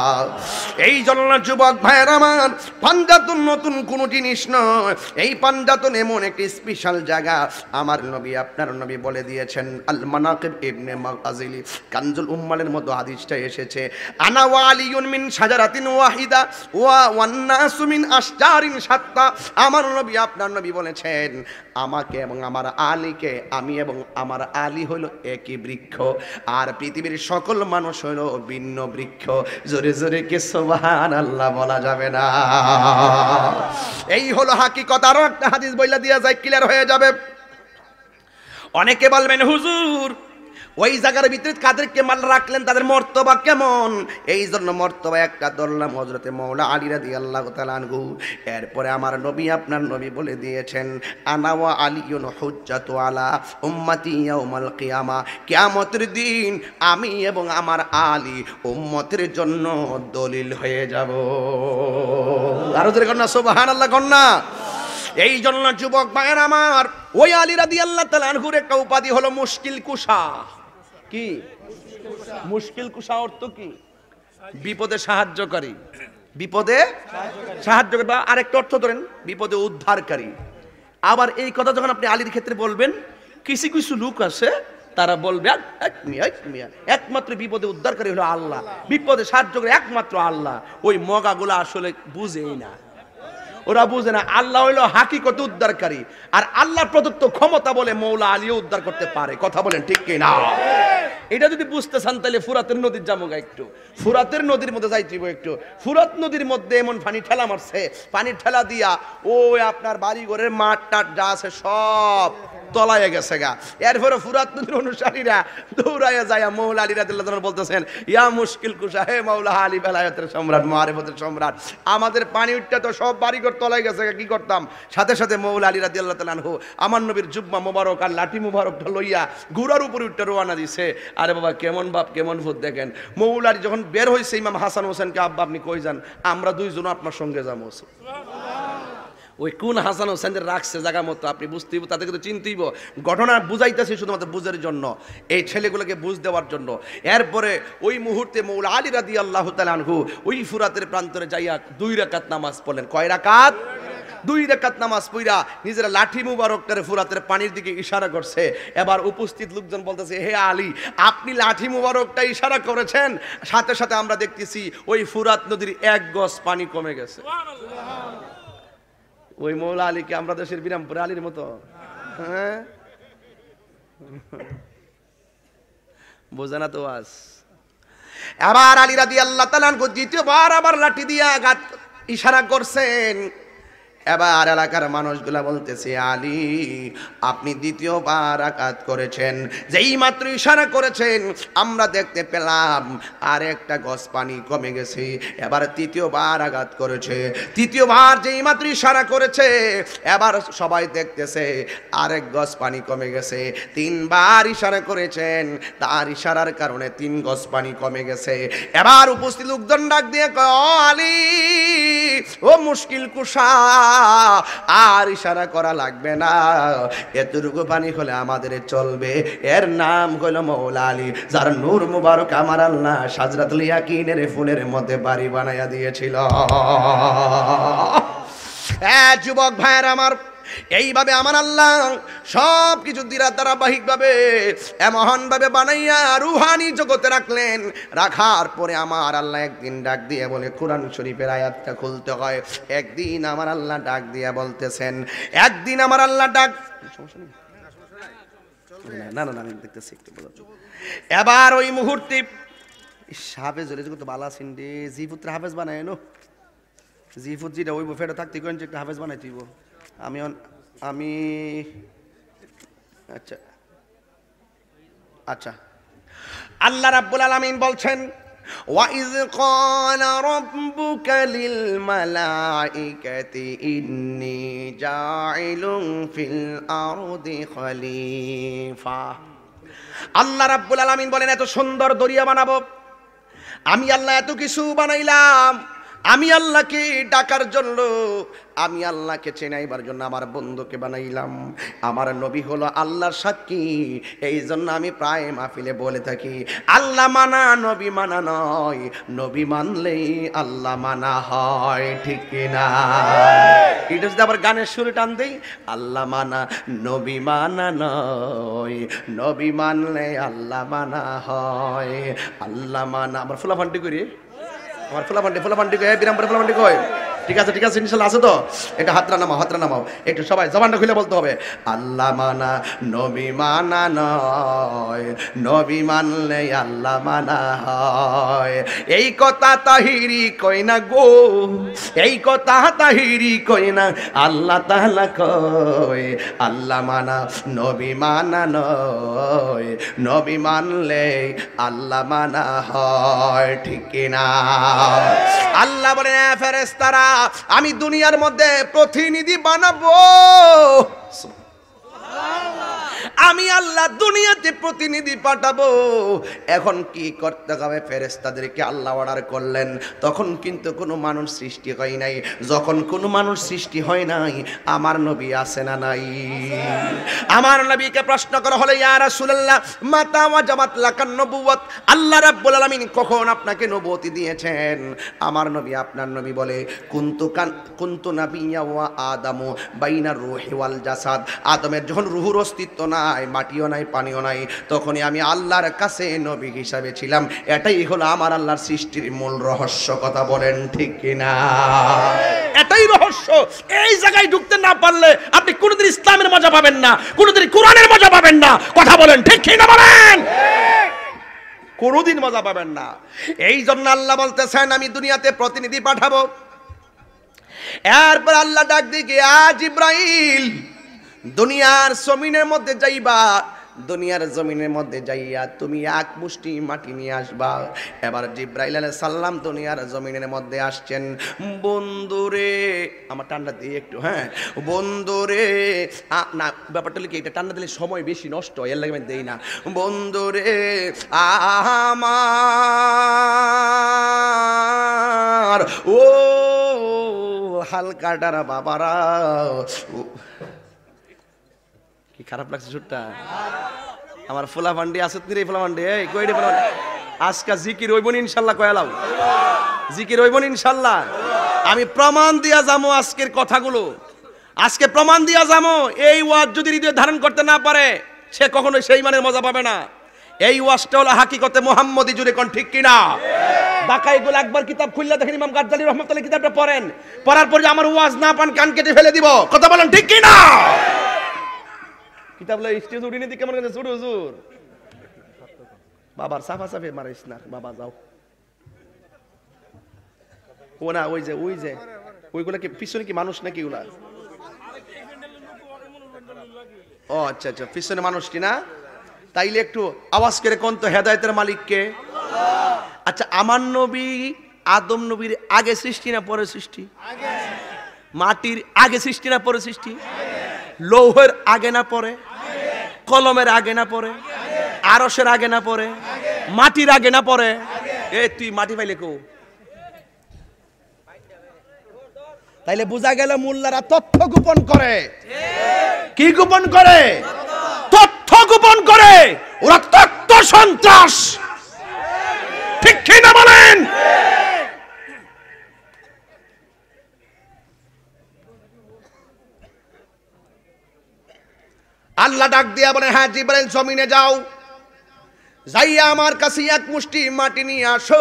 এই জন্য যুবক ভাইয়ের আমার, পাঞ্জাতন নতুন কোনো জিনিস নয়। এই পাঞ্জাতন এমন একটি স্পেশাল জায়গা। আমার নবী, আপনার নবী বলে দিয়েছেন, আল মানাকিব ইবনে মাগাজিলি কানজুল উম্মালের মতো হাদিসটা এসেছে, আনা ওয়ালিয়ুন মিন শাজারাতিন ওয়াহিদা ওয়া ওয়ান নাসু মিন আশজারিন শাত্তা। আমার নবী, আপনার নবী বলেছেন আমাকে এবং আমার আলীকে, আমি এবং আমার আলী হলো একই বৃক্ষ, আর পৃথিবীর সকল মানুষ হলো ভিন্ন বৃক্ষ। জোরে জোরে কে সুবহানাল্লাহ বলা যাবে না? এই হলো হাকিকত। আরো একটা হাদিস বইলা দিয়া যায়, ক্লিয়ার হয়ে যাবে। অনেকে বলবেন হুজুর ওই জায়গার ভিতরে কাদেরকে মাল রাখলেন, তাদের মর্তবা কেমন? এই জন্য মর্তবা একটা ধরলাম হযরতে মৌলা আলী রাদিয়াল্লাহু তাআলা আনহু। এরপরে আমার নবী, আপনার নবী বলে দিয়েছেন আনা ওয়া আলিয়ুন হুজ্জাতু আলা উম্মতি ইয়াউমাল কিয়ামা। কিয়ামতের দিন আমি এবং আমার আলী উম্মতের জন্য দলিল হয়ে যাব। আরো জোরে কন্যা সুবহানাল্লাহ কন্যা। এই জন্য যুবক ভাইয়ের আমার, ওই আলী রাদিয়াল্লাহু তাআলা আনহুর একটা উপাধি হলো মুশকিল কুশা। কি মুশকিল কুশা? অর্থ কি? বিপদে সাহায্যকারী। বিপদে সাহায্যকারী। বা আরেকটা অর্থ ধরেন বিপদে উদ্ধারকারী। আবার এই কথা যখন আপনি আলীর ক্ষেত্রে বলবেন, কিছু কিছু লোক আছে তারা বলবে একমাত্র বিপদে উদ্ধারকারী হলো আল্লাহ, বিপদে সাহায্যকারী একমাত্র আল্লাহ। ওই মগাগুলো আসলে বুঝেই না, ওরা বুঝে না। আল্লাহ হইল হাকিকত উদ্ধারকারী, আর আল্লাহ প্রদত্ত ক্ষমতা বলে মৌলা আলীও উদ্ধার করতে পারে। কথা বলেন ঠিক কি না? এটা যদি বুঝতে চান তাহলে ফুরাতের নদীর জামুগা, একটু ফুরাতের নদীর মধ্যে যাইতেইব। একটু ফুরাত নদীর মধ্যে এমন পানি ঠেলা মারছে, পানি ঠেলা দিয়া ওই আপনার বাড়ি ঘরের মাঠ টাট যা আছে সব তলায় গেছে গা। এরপরে ফুরাত নদীর অনুসারীরা দৌড়াইয়া যায় মৌলা আলী রাদিয়াল্লাহু তাআলা বলতেছেন, ইয়া মুশকিল কুশা, হে মৌলা আলী বেলায়েতের সম্রাট, মারিফতের সম্রাট, আমাদের পানি উঠটা তো সব বাড়িঘর তলায় গেছে, কি করতাম? সাথে সাথে মৌলা আলী রাদিয়াল্লাহু তাআলা আনহু আমার নবীর জুব্বা মোবারক আর লাঠি মোবারকটা লইয়া ঘোড়ার উপরে উঠতে রওনা দিছে। আরে বাবা কেমন বাপ কেমন ভূত দেখেন। মৌলা আলী যখন বের হয়েছে, ইমাম হাসান হোসেনকে, আব্বা আপনি কই যান? আমরা দুইজন আপনার সঙ্গে যাবো। ওই কোন হাসান হোসেনদের রাখছে জায়গা মতো আপনি বুঝতেইব, তাদেরকে তো চিনতেইব। ঘটনা বুঝাইতেছি শুধুমাত্র বুঝার জন্য, এই ছেলেগুলোকে বুঝ দেওয়ার জন্য। এরপরে ওই মুহূর্তে মৌলা আলী রাদিয়াল্লাহু তাআলা আনহু ওই ফুরাতের প্রান্তরে যাইয়া 2 রাকাত নামাজ পড়লেন। কয় রাকাত? 2 রাকাত নামাজ পড়া নিজের লাঠি মুবারক করে ফুরাতের পানির দিকে ইশারা করছে। এবার উপস্থিত লোকজন বলতেছে, হে আলী, আপনি লাঠি মুবারকটা ইশারা করেছেন, সাথে সাথে আমরা দেখতেছি ওই ফুরাত নদীর 1 গজ পানি কমে গেছে। ওই মৌলা আলীকে আমরা দেশের বিরামপুর আলীর মতো, হ্যাঁ বোঝে না তো আজ। আবার আলী রাদিয়াল্লাহু তাআলা আনহু দ্বিতীয়বার আবার লাঠি দিয়ে আঘাত ইশারা করছেন। এবার এলাকার মানুষগুলা বলতেছে, আলী আপনি দ্বিতীয়বার আঘাত করেছেন, যেই মাত্র ইশারা করেছেন আমরা দেখতে পেলাম আর একটা গজ পানি কমে গেছে। এবার তৃতীয়বার আঘাত করেছে, তৃতীয়বার যেই মাত্র ইশারা করেছে এবার সবাই দেখতেছে আরেক গজ পানি কমে গেছে। তিনবার ইশারা করেছেন, তার ইশারার কারণে 3 গজ পানি কমে গেছে। এবার উপস্থিত লোকজন ডাক দিয়ে কয়, ও আলী, ও মুশকিল কুশা, আর ইশারা করা লাগবে না, এতটুকু পানি হলে আমাদের চলবে। এর নাম হলো মৌলা আলী, যার নূর মুবারক আমার আল্লাহ সাজরাতুল ইয়াকিনের ফুলের মধ্যে বাড়ি বানাইয়া দিয়েছিল। যুবক ভাইয়ের আমার, এইভাবে আমার আল্লাহ সব কিছু ধারাবাহিকভাবে এমনভাবে বানাইয়া রুহানি জগতে রাখলেন। রাখার পরে আমার আল্লাহ একদিন ডাক দিয়ে বলে, কোরআন শরীফের আয়াতটা খুলতে হয়। একদিন আমার আল্লাহ ডাক দিয়ে বলতেছেন, একদিন আমার আল্লাহ ডাক, না না না আমি দেখতেছি একটু বলো। এবার ওই মুহূর্তে হাফেজ হলে তো বালা সিন্ডে জি পুত্র হাফেজ বানায় নো, জি পুত্রিটা ওই ফেরো থাকতে কোন একটা হাফেজ বানাই তুইব। আমি আচ্ছা আচ্ছা আল্লাহ রাব্বুল আলামিন বলছেন, ওয়াইজ ক্বালা রাব্বুকা লিল মালাইকাতি ইন্নী জাইলুন ফিল আরদি খলিফা। আল্লাহ রাব্বুল আলামিন বলেন, এত সুন্দর দরিয়া বানাবো আমি আল্লাহ, এত কিছু বানাইলাম আমি আল্লাহকে ডাকার জন্য, আমি আল্লাহকে চেনাইবার জন্য আমার বন্ধুকে বানাইলাম। আমার নবী হলো আল্লাহর সাক্ষী। এই জন্য আমি প্রায় মাহফিলে বলে থাকি, আল্লাহ মানা নবী মানা নয়, নবী মানলেই আল্লাহ মানা হয়, ঠিক কিনা? এটা যদি আবার গানের সুরে টান দেই, আল্লাহ মানা নবী মানা নয়, নবী মানলে আল্লাহ মানা হয়। আল্লাহ মানা আমার ফুলাফান্টি করি, আমার ফুলাফান্টি কয়, বিরামপুরে ফুলাফান্টি কয়, ঠিক আছে ঠিক আছে ইনশাআল্লাহ আছে তো। এটা হাতরা নামাও একটু সবাই জবানটা খুলে বলতে হবে, আল্লাহ মানা নবী মানা নয়, নবী মানলে আল্লাহ মানা হয়। এই কথা তাহিরি কই না গো, এই কথা তাহিরি কই না, আল্লাহ তাআলা কয় আল্লাহ মানা নবী মানা নয়, নবী মানলে আল্লাহ মানা হয়, ঠিক কিনা? আল্লাহ বলেন, ফেরেশতারা আমি দুনিয়ার মধ্যে প্রতিনিধি বানাবো। আমি আল্লাহ দুনিয়াতে প্রতিনিধি পাঠাবো। এখন কি করতে হবে? ফেরেশতাদেরকে আল্লাহ অর্ডার করলেন। তখন কিন্তু কোনো মানুষ সৃষ্টি হয় নাই। যখন কোনো মানুষ সৃষ্টি হয় নাই, আমার নবী আছে না নাই? আমার নবীকে প্রশ্ন করা হলো, ইয়া রাসূলুল্লাহ মাতা ওয়াজাবাত লাকান নবুওয়াত, আল্লাহ রাব্বুল আলামিন কখন আপনাকে নবুয়তি দিয়েছেন? আমার নবী, আপনার নবী বলে, কুনতু নাবিয়্যা ওয়া আদামু বাইনার রূহি ওয়াল জাসাদ, আদমের যখন রূহুর অস্তিত্ব নাই, মাটিও নাই, পানিও নাই, তখনই আমি আল্লাহর কাছে নবী হিসাবে ছিলাম। এটাই হলো আমার আল্লাহর সৃষ্টির মূল রহস্য। কথা বলেন ঠিক কিনা? এটাই রহস্য। এই জায়গায় ঢুকতে না পারলে আপনি কোনোদিন ইসলামের মজা পাবেন না, কোনোদিন কোরআনের মজা পাবেন না। কথা বলেন ঠিক কিনা? বলেন, কোনোদিন মজা পাবেন না। এই জন্য আল্লাহ বলতেছেন আমি দুনিয়াতে প্রতিনিধি পাঠাবো। এরপর আল্লাহ ডাক দিয়ে, আজ ইব্রাহিম দুনিয়ার জমিনের মধ্যে যাইবা, দুনিয়ার জমিনের মধ্যে যাইয়া তুমি এক মুষ্টি মাটি নিয়ে আসবা। এবার জিব্রাইল আলাইহিস সালাম দুনিয়ার জমিনের মধ্যে আসছেন। বন্ধুরে, আমার টান্ডা দিয়ে একটু, হ্যাঁ বন্ধুরে, না ব্যাপারটা হলো কি, এটা টান্ডা দিলে সময় বেশি নষ্ট হয়, এর লাগে আমি দেই না। বন্ধুরে আমার ও হালকাটারা বাবারা, কি খারাপ লাগছে সুরটা? আমার ফুলা ভান্ডি আছে তিরে ফুলা ভান্ডি, এই কইরে ফুলা আজকে জিকির হইব না ইনশাআল্লাহ, কয়ালাও জিকির হইব না ইনশাআল্লাহ। আমি প্রমাণ দিয়া যামো আজকের কথাগুলো, আজকে প্রমাণ দিয়া যামো। এই ওয়াজ যদি হৃদয়ে ধারণ করতে না পারে, সে কখনোই সেই মানের মজা পাবে না। এই ওয়াজটা হলো হাকিকতে মুহাম্মদী, জুড়ে কোন ঠিক কিনা? বাকাইগুল একবার কিতাব খুললে দেখেন ইমাম গাজ্জালী রহমাতুল্লাহ কিতাবটা পড়েন, পড়ার পর যে আমার ওয়াজ না পান কান কেটে ফেলে দিব। কথা বলেন ঠিক কি না? কিতাব লই স্টেজ উড়িয়ে দিকে কেমন করে ছোট হুজুর বাবার সাফা সাফে মারিস না বাবা, যাও। ও না, ওই যে ওইগুলা কি পিছনে কি মানুষ নাকি ওগুলা? ও আচ্ছা আচ্ছা, পিছনে মানুষ কি না? তাইলে একটু আওয়াজ করে কোন তো হেদায়েতের মালিক কে? আচ্ছা, আমার নবী আদম নবীর আগে সৃষ্টি না পরে সৃষ্টি? মাটির আগে সৃষ্টি না পরে সৃষ্টি? লৌহের আগে না পরে? কলমের আগে না পরে? আরশের আগে না পরে? মাটির আগে না পরে? এ তুই মাটি পাইলে কো? তাইলে বোঝা গেল মোল্লারা তথ্য গোপন করে। কি গোপন করে? তথ্য গোপন করে। ওরা তথ্য সন্ত্রাস, ঠিক কি না বলেন? আল্লাহ ডাক দিয়া বলে, হ্যাঁ জিবরাইল জমিনে যাও, যাইয়া আমার কাছে এক মুষ্টি মাটি নিয়ে আসো।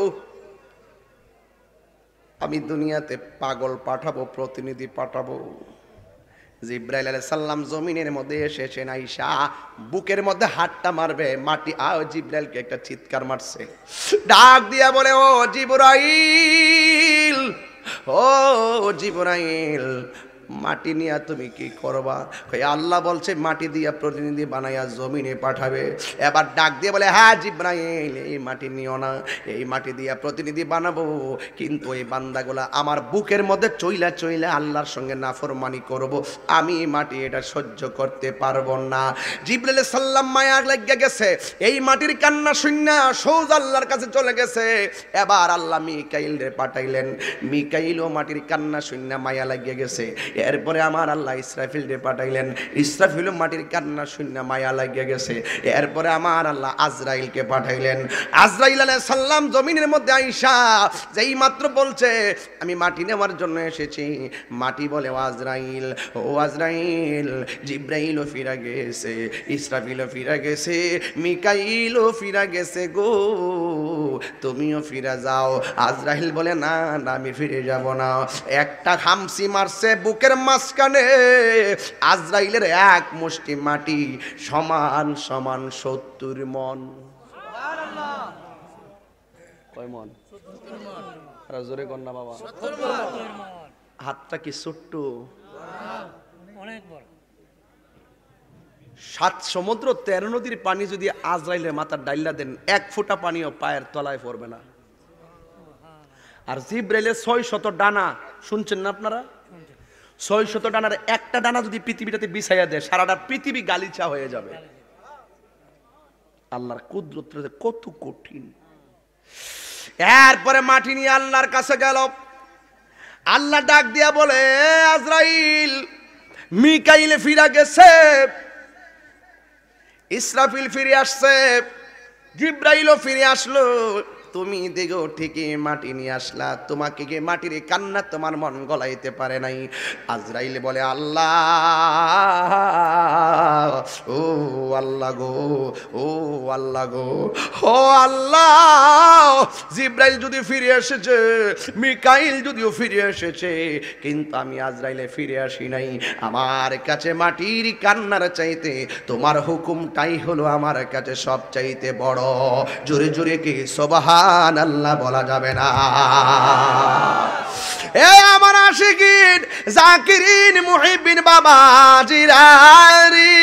আমি দুনিয়াতে পাগল পাঠাবো, প্রতিনিধি পাঠাবো। জিবরাইল আলাইহিস সালাম জমিনের মধ্যে এসেছেন, আয়েশা বুকের মধ্যে হাতটা মারবে, মাটি জিবরাইলকে একটা চিৎকার মারছে, ডাক দিয়া বলে, ও জিবরাইল, ও জিবরাইল, মাটি নিয়ে তুমি কি করবা? আল্লাহ বলছে মাটি দিয়া প্রতিনিধি বানাইয়া জমিনে পাঠাবে। এবার ডাক দিয়ে বলে, হ্যাঁ জিবরাইল, এই মাটি নিও না, এই মাটি দিয়া প্রতিনিধি বানাবো, কিন্তু এই বান্দাগুলা আমার বুকের মধ্যে চইলা চইলা আল্লাহর সঙ্গে নাফরমানি করব, আমি মাটি এটা সহ্য করতে পারবো না। জিবরাইল সাল্লাম মায়া লাগিয়া গেছে, এই মাটির কান্না শুননা সোজ আল্লাহর কাছে চলে গেছে। এবার আল্লাহ মিকাইল রে পাঠাইলেন, মিকাইলও মাটির কান্না শুননা মায়া লাগিয়া গেছে। এরপরে আমার আল্লাহ ইসরাফিল রে পাঠাইলেন, ইসরাফিলও মাটির কান্না শুননা মায়া লাগিয়া গেছে। এরপরে আমার আল্লাহ আজরাইলকে পাঠাইলেন। আজরাইল আলাইহিস সালাম জমিনের মধ্যে আইসা যেই মাত্র বলছে আমি মাটি নেওয়ার জন্য এসেছি, মাটি বলে, ও আজরাইল, ও আজরাইল, জিবরাইলও ফিরা গেছে, ইসরাফিলও ফিরা গেছে, মিকাইলও ফিরা গেছে গো, তুমিও ফিরে যাও। আজরাইল বলে, না না, আমি ফিরে যাব না। একটা খামসি মারছে বুকের মাঝখানে, আজরাইলের এক মুষ্টি মাটি সমান সমান 70 মন। কয় মন? জোরে কর না বাবা। হাতটা কি ছোট্ট? অনেক বড়। 7 সমুদ্র 13 নদীর পানি যদি আজরাইলের মাথার ডাইলা দেন, 1 ফোঁটা পানিও পায়ের তলায় পড়বে না। আর জিবরাইলের 600 ডানা, শুনছেন না আপনারা? 600 ডানার একটা ডানা যদি পৃথিবীটাতে বিছাইয়া দেয়, সারাটা পৃথিবী গালিচা হয়ে যাবে। আল্লাহর কুদরত কত কঠিন। এরপরে মাটি নিয়ে আল্লাহর কাছে গেল। আল্লাহ ডাক দিয়া বলে, আজরাইল, মিকাইল ফিরে গেছে, ইসরাফিল ফিরে আসছে, জিবরাইলও ফিরে আসলো, তুমি দেখো ঠিকই মাটি নিয়ে আসলা, তোমাকে গিয়ে মাটির কান্না তোমার মন গলাইতে পারে নাই। আজরাইল বলে, আল্লাহ, ও আল্লাহ গো, ও আল্লাহ গো, ও আল্লাহ, জিবরাইল যদি ফিরে এসেছে, মিকাইল যদিও ফিরে এসেছে, কিন্তু আমি আজরাইলে ফিরে আসি নাই। আমার কাছে মাটির কান্নার চাইতে তোমার হুকুমটাই হলো আমার কাছে সব চাইতে বড়। জোরে জোরে কি সুবহানাল্লাহ বলা যাবে না? এ আমার আশিকিন, জাকিরিন, মুহিবিন বাবা জিরারি,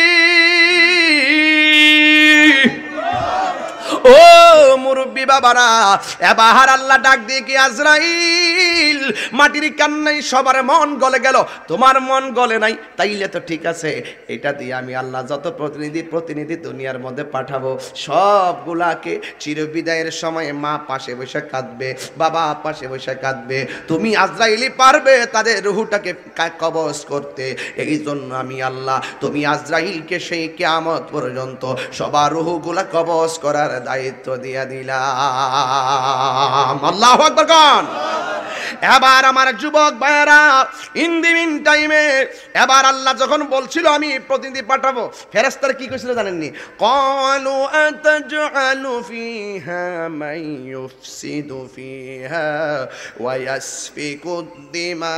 ও মুরব্বী বাবারা, এবার আল্লাহ ডাক দিয়ে কি, আজরাইল, মাটির কান্নাই সবার মন গলে গেল, তোমার মন গলে নাই, তাইলে তো ঠিক আছে, এটা দিয়ে আমি আল্লাহ যত প্রতিনিধি দুনিয়ার মধ্যে পাঠাবো, সবগুলাকে চিরবিদায়ের সময় মা পাশে বসে কাঁদবে, বাবা পাশে বসে কাঁদবে, তুমি আজরাইলই পারবে তাদের রুহটাকে কবজ করতে। এই জন্য আমি আল্লাহ তুমি আজরাইলকে সেই কিয়ামত পর্যন্ত সবার রুহগুলা কবজ করার দায়িত্ব দিয়া দিলাম। আল্লাহু আকবার। এবার আমার যুবক ভাইয়েরা, ইন দি মিন টাইমে এবার আল্লাহ যখন বলছিল আমি প্রতিনিধি পাঠাবো, ফেরেশতারা কি কইছিল জানেননি? ক্বালু আতাজআলু ফিহা মান ইউফসিদু ফিহা ওয়া ইয়াসফিকুদ দিমা।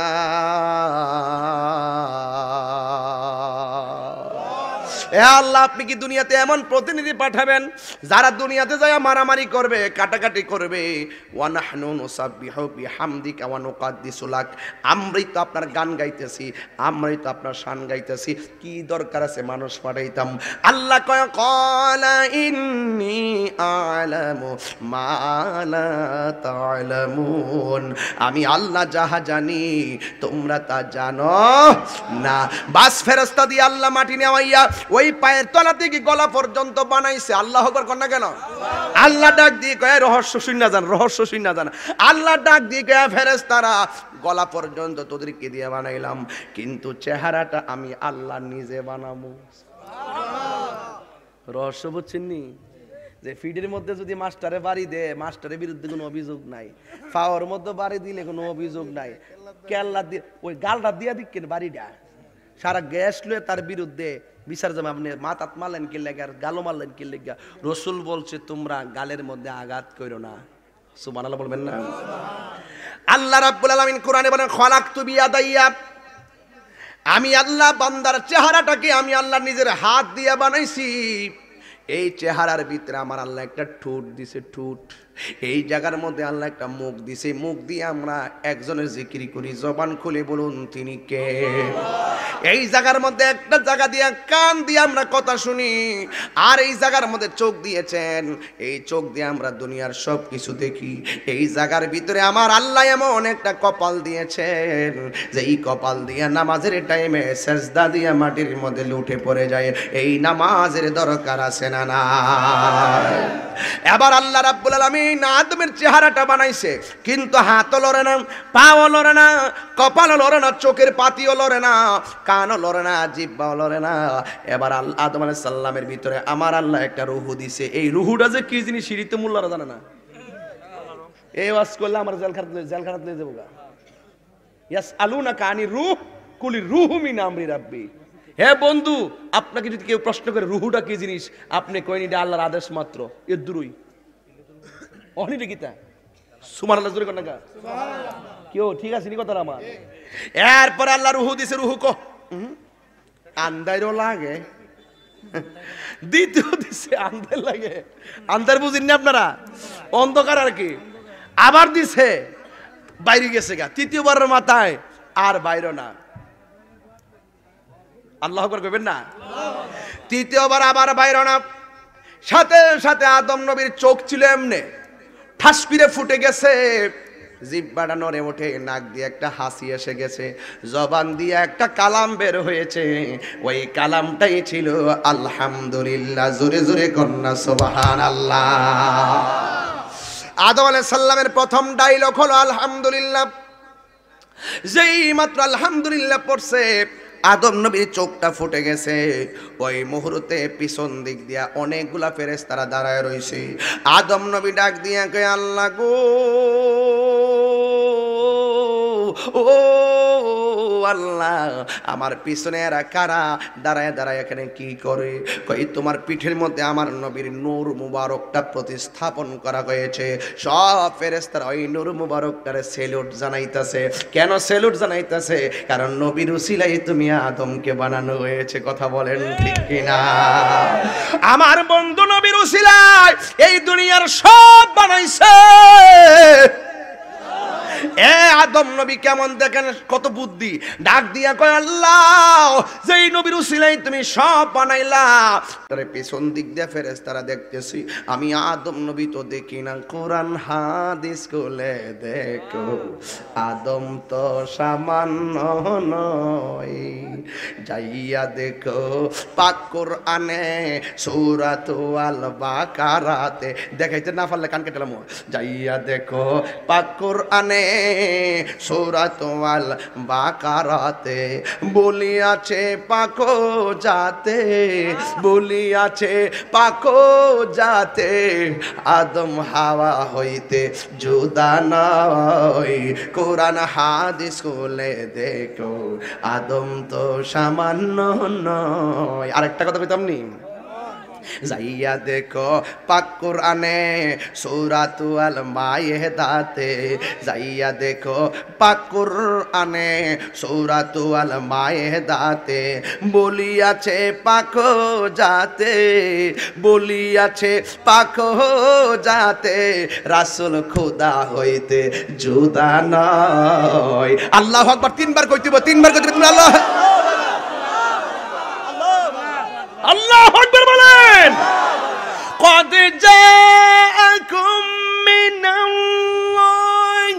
এ আল্লাহ, আপনি কি দুনিয়াতে এমন প্রতিনিধি পাঠাবেন যারা দুনিয়াতে যায় মারামারি করবে, কাটাকাটি করবে? ওয়া নাহনু নুসাব্বিহু বিহামদিকা ওয়া নুকাদ্দিসু লাক, আমরাই তো আপনার গান গাইতেছি, আমরাই তো আপনার শান গাইতেছি, কি দরকার আছে মানুষ পাঠাইতাম? আল্লাহ কয় ক্বালা ইন্নী আ'লামু মা লা তা'লামুন, আমি আল্লাহ যাহা জানি তোমরা তা জানো না। বাস ফেরেশতা দিয়ে আল্লাহ মাটি নেওয়াইয়া ওই পায়ের তলা থেকে গলা পর্যন্ত বানাইছে। আল্লাহ আকবার কর না কেন? আল্লাহ ডাক দিয়ে কয় রহস্য শুইনা যান, রহস্য শুইনা যান। আল্লাহ ডাক দিয়ে কয় ফেরেশতারা গলা পর্যন্ত তোদেরকে দিয়ে বানাইলাম, কিন্তু চেহারাটা আমি আল্লাহ নিজে বানাবো। রহস্য বুঝছেন নি? যে ফিডের মধ্যে যদি মাস্টারে বাড়ি দেয়, মাস্টারের বিরুদ্ধে কোনো অভিযোগ নাই, পাওয়ার মধ্যে বাড়ি দিলে কোনো অভিযোগ নাই, কেল্লা দিয়ে ওই গালটা দিয়া দিকেন বাড়িটা সারা গ্যাস লয়ে তার বিরুদ্ধে বিচার জমা। আপনি মাথাত মারলেন কি লেগে আর গালো মারলেন কি লেগে? রসুল বলছে তোমরা গালের মধ্যে আঘাত করো না। সুবহানাল্লাহ বলবেন না? আল্লাহ রাব্বুল আলামিন কোরআনে বলেন খলাকতু বিয়াদাইয়া, আমি আল্লাহ বান্দার চেহারাটাকে আমি আল্লাহ নিজের হাত দিয়ে বানাইছি। এই চেহারার ভিতরে আমার আল্লাহ একটা ঠোঁট দিছে, ঠোঁট। এই জায়গার মধ্যে আল্লাহ একটা মুখ দিছে, মুখ দিয়ে আমরা একজনের জিকির করি। জবান খুলে বলুন তিনি কে? এই জায়গার মধ্যে একটা জায়গা দিয়ে কান দিয়ে আমরা কথা শুনি, আর এই জায়গার মধ্যে চোখ দিয়েছেন, এই চোখ দিয়ে আমরা দুনিয়ার সব কিছু দেখি। এই জায়গার ভিতরে আমার আল্লাহ এমন একটা কপাল দিয়েছেন যে এই কপাল দিয়ে নামাজের টাইমে সেজদা দিয়ে মাটির মধ্যে লুটে পড়ে যায়। এই নামাজের দরকার আছে না? না। এবার আল্লাহ রাব্বুল আলামিন আদমের চেহারাটা বানাইছে, কিন্তু হাতও লড়ে না, পাও লড়ে না, কপালও লড়ে না, চোখের পাতিও লড়ে না, কানও লড়ে না, জিহ্বাও লড়ে না। এবার আদম আলাইহিস সালামের ভিতরে আমার আল্লাহ একটা রূহ দিছে। এই রূহটা যে কি জিনিস সিঁড়িতে মোল্লারা জানে না। এই ওয়াজ করলে আমার জেলখানাতে নিয়ে যাবো গা। ইয়াসআলুনাকা আনির রূহ কুলির রূহু মিন আমরি রাব্বি। হে বন্ধু, আপনাকে যদি কেউ প্রশ্ন করে রুহুটা কি জিনিস, আপনি কইনি এটা আল্লাহর আদেশ মাত্র, এর দূরই অনিরে গীতা। সুবহানাল্লাহ জোরে কর না গা। কেউ ঠিক আছে নি কথা আমার? এরপরে আল্লাহ রুহু দিছে, রুহু কো আন্দারও লাগে, দ্বিতীয় দিছে আন্দার লাগে। আন্দার বুঝেন না আপনারা? অন্ধকার আর কি। আবার দিছে বাইরে গেছে গা, তৃতীয়বারের মাথায় আর বাইরে না। আল্লাহু আকবার কইবেন না? তৃতীয়বার আবার বাইরে না। সাথে সাথে আদম নবীর চোখ ছিল এমনে, ঠাস করে ফুটে গেছে, জিহ্বাটা নড়ে ওঠে, নাক দিয়ে একটা হাসি এসে গেছে, জবান দিয়ে একটা কালাম বের হয়েছে। ওই কালামটাই ছিল আলহামদুলিল্লাহ। জোরে জোরে কন্যা সুবহানাল্লাহ। আদম আলাইহিস সালামের প্রথম ডায়লগ হলো আলহামদুলিল্লাহ। যেই মাত্র আলহামদুলিল্লাহ পড়ছে, আদম নবীর চোখটা ফুটে গেছে। ওই মুহূর্তে পিছন দিক দিয়া অনেকগুলা ফেরেশতারা দাঁড়ায় রইছে। আদম নবী ডাক দিয়া কয় আল্লাহ গো, ও আল্লাহ, আমার পিছনে এরা কারা দাঁড়ায় দাঁড়ায় এখানে কি করে? কই তোমার পিঠের মধ্যে আমার নবীর নূর মুবারকটা প্রতিস্থাপন করা হয়েছে। সব ফেরেশতারা ওই নূর মুবারকটারে সেলুট জানাইতাছে। কেন সেলুট জানাইতাছে? কারণ নবীর উসিলাই তুমি আদমকে বানানো হয়েছে। কথা বলেন ঠিক কিনা? আমার বন্ধু নবীর উসিলাই এই দুনিয়ার সব বানাইছে। এ আদম নবী কেমন দেখেন, কত বুদ্ধি। ডাক দিয়া কয় আল্লাহ, যেই নবীর উসিলাই তুমি সব বানাইলা। তারে পেছন দিক দিয়ে ফেরেশতারা দেখতেছি, আমি আদম নবী তো দেখি না। কোরআন হাদিস খুলে দেখো, আদম তো সামান্য নয়। যাইয়া দেখো পাক কোরআনে সূরাত আল বাকারাতে, দেখাইতে না পারলে কান কেটেলাম। যাইয়া দেখো পাক কোরআনে সূরাত আল বাকারাতে বলিয়াছে পাক পাকো যাতে বলিয়াছে পাকো যাতে আদম হাওয়া হইতে জুদা নয় কোরআন হাদিস খুলে দেখো আদম তো সামান্য নয়। আরেকটা কথা কইতাম নি, যাইয়া দেখো পাক কোরআনে সূরাতু আল মায়েদাতে, যাইয়া দেখো পাক কোরআনে সূরাতু আল মায়েদাতে বলিয়াছে পাকো যাতে বলিয়াছে পাকো যাতে রাসূল খোদা হইতে জুদা নয়। আল্লাহু আকবার তিনবার কইতিব, তিনবার কইতিব আল্লাহ আল্লাহু আকবার বলেন। قد جاءكم من الله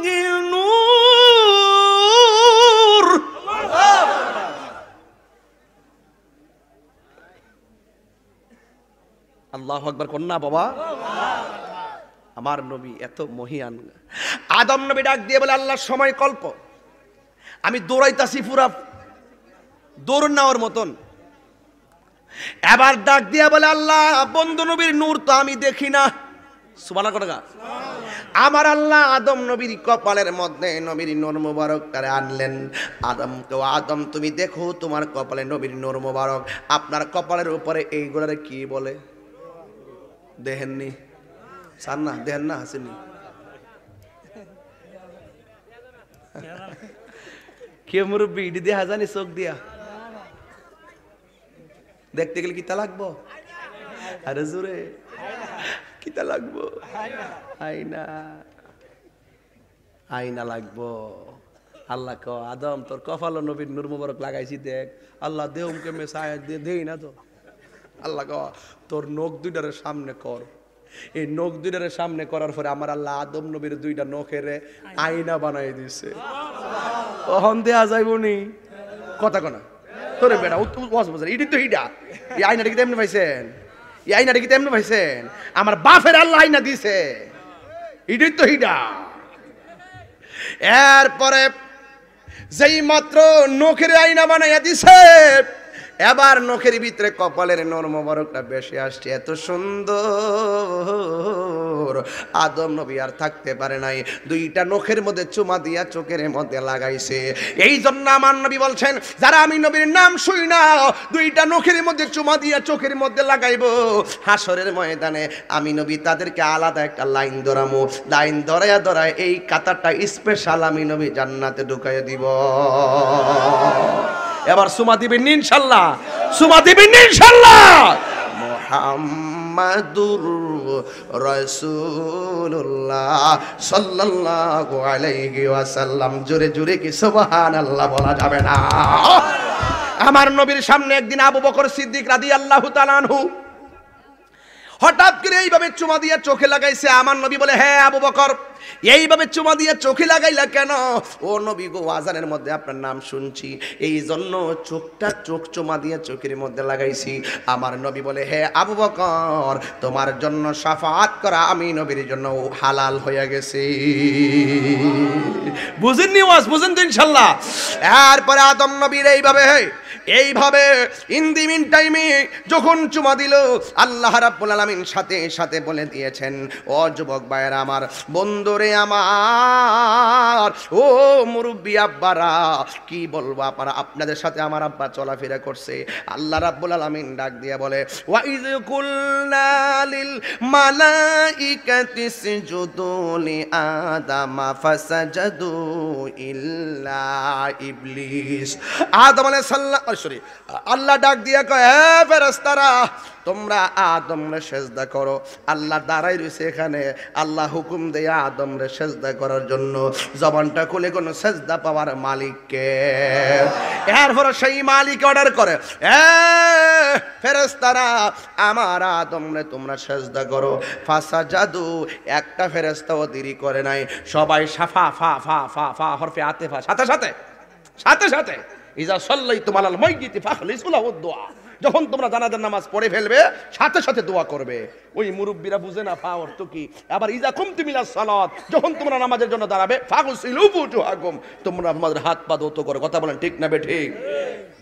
نور আল্লাহু আকবার কোন না বাবা। আমার নবী এত মহিয়ান। আদম নবী ডাক দিয়ে বলে আল্লাহ সময় কল্প, আমি দৌড়াইতাছি পুরা দৌড় নেওয়ার মতন। এবার ডাক দিয়া বলে আল্লাহ বন্ধু নবীর নূর তো আমি দেখি না। সুবহানাল্লাহ। আমার আল্লাহ আদম নবীর কপালের মধ্যে নবীর নূর মুবারক করে আনলেন। আদম তুমি দেখো তোমার কপালে নবীর নূর মুবারক। আপনার কপালের উপরে এইগুলারে কি বলে দেখেননি? সার না দেখেন না, হাসেনি কে মুরব্বী ইডি দেখা জানি চোখ দিয়া দেখতে গেলে কিতা লাগবো? আরে জোরে কিতা লাগবো? আয়না, আয়না লাগবো। আল্লাহ ক আদম তোর কপাল নবীর নূর মুবারক লাগাইছি দেখ। আল্লাহ দেহম কে মেসায় দেই না তো। আল্লাহ ক তোর নখ দুইটারে সামনে কর। এই নখ দুইটারে সামনে করার পরে আমার আল্লাহ আদম নবীর দুইটা নখের আয়না বানাই দিছে। তখন দেয়া যাইব নি কথা কনা তোরে বেটা ইডি তো হিডা। এই আয়নাটা কি তেমনি পাইছেন? এই আয়নাটা কি তেমনি পাইছেন? আমার বাপের আল্লাহ আয়না দিছে, ইডি তো হিডা। এরপরে যেই মাত্র নখের আয়না বানাইয়া দিছে, এবার নখের ভিতরে কপালের নূর মুবারকটা বেশি আসছে, এত সুন্দর। আদম নবী আর থাকতে পারে নাই, দুইটা নখের মধ্যে চুমা দিয়া চোখের মধ্যে লাগাইছে। এই জন্য আমার নবী বলছেন যারা আমি নবীর নাম শুই না দুইটা নখের মধ্যে চুমা দিয়া চোখের মধ্যে লাগাইবো, হাসরের ময়দানে আমি নবী তাদেরকে আলাদা একটা লাইন ধরামু। লাইন ধরায়া ধরায় এই কাতারটা স্পেশাল আমি নবী জান্নাতে ঢুকাইয়া দিব। এবার সুমা দিবেন ইনশাআল্লাহ, সুমা দিবেন ইনশাআল্লাহ। মুহাম্মাদুর রাসূলুল্লাহ সাল্লাল্লাহু আলাইহি ওয়াসাল্লাম। জোরে জোরে কি সুবহানাল্লাহ বলা যাবে না? আমার নবীর সামনে একদিন আবু বকর সিদ্দিক রাদিয়াল্লাহু তাআলা আনহু হঠাৎ করে এইভাবে চুমা দিয়ে চোখে লাগাইছে। আমার নবী বলে হ্যাঁ আবু বকর এইভাবে চুমা দিয়ে চোখে লাগাইলা কেন? ও নবী গো আজানের মধ্যে আপনার নাম শুনছি, এই জন্য চোখ চুমা দিয়ে চোখের মধ্যে লাগাইছি। আমার নবী বলে হে আবু বকর তোমার জন্য শাফাআত করা আমি নবীর জন্য হালাল হয়ে গেছে। বুঝেননি ওয়াজ? বুঝেন তো ইনশাআল্লাহ। এরপরে আদম নবীর এইভাবে ইন দি মিন টাইমে যখন চুমা দিল আল্লাহ রাব্বুল আলামিন সাথে সাথে বলে দিয়েছেন ও যুবক ভাইরা আমার, বন্ধুরে আমার, ও মুরব্বি আব্বারা, কি বলবো আপনারা, আপনাদের সাথে আমার আব্বা চলাফেরা করছে। আল্লাহ রাব্বুল আলামিন ডাক দিয়ে বলে ওয়া ইয কুলনা লিল মালাইকাতি ইসজুদু লি আদামা ফাসাজাদু ইল্লা ইবলিস। আদম আলাইহিস সালাম আল্লাহ ডাক দিয়া কয় হে ফেরেশতারা তোমরা আদমরে সেজদা করো। আল্লাহ দাঁড়াই রয়েছে এখানে, আল্লাহ হুকুম দেয়া আদমরে সেজদা করার জন্য। জবানটা খুলে কোন সেজদা পাওয়ার মালিককে। এরপরে সেই মালিক অর্ডার করে এ ফেরেশতারা আমার আদমরে তোমরা সেজদা করো। ফাসাজাদু, একটা ফেরেশতাও দেরি করে নাই, সবাই সাফা ফা ফা ফা ফা হরফে আতেফা সাথে সাথে সাথে সাথে ইজা সাল্লাইতুম আলাল মাইয়িতি ফাখলিসু লাহু দুআ, যখন তোমরা জানাজার নামাজ পড়ে ফেলবে সাথে সাথে দোয়া করবে। ওই মুরব্বীরা বুঝে না ফা অর্থ কি। আবার ইজা কুমতুম ইলাস সালাত, যখন তোমরা নামাজের জন্য দাঁড়াবে ফাগসিলু ফুজুহাকুম, তোমরা তোমাদের হাত পা ধৌত করো। কথা বলেন ঠিক না বে ঠিক?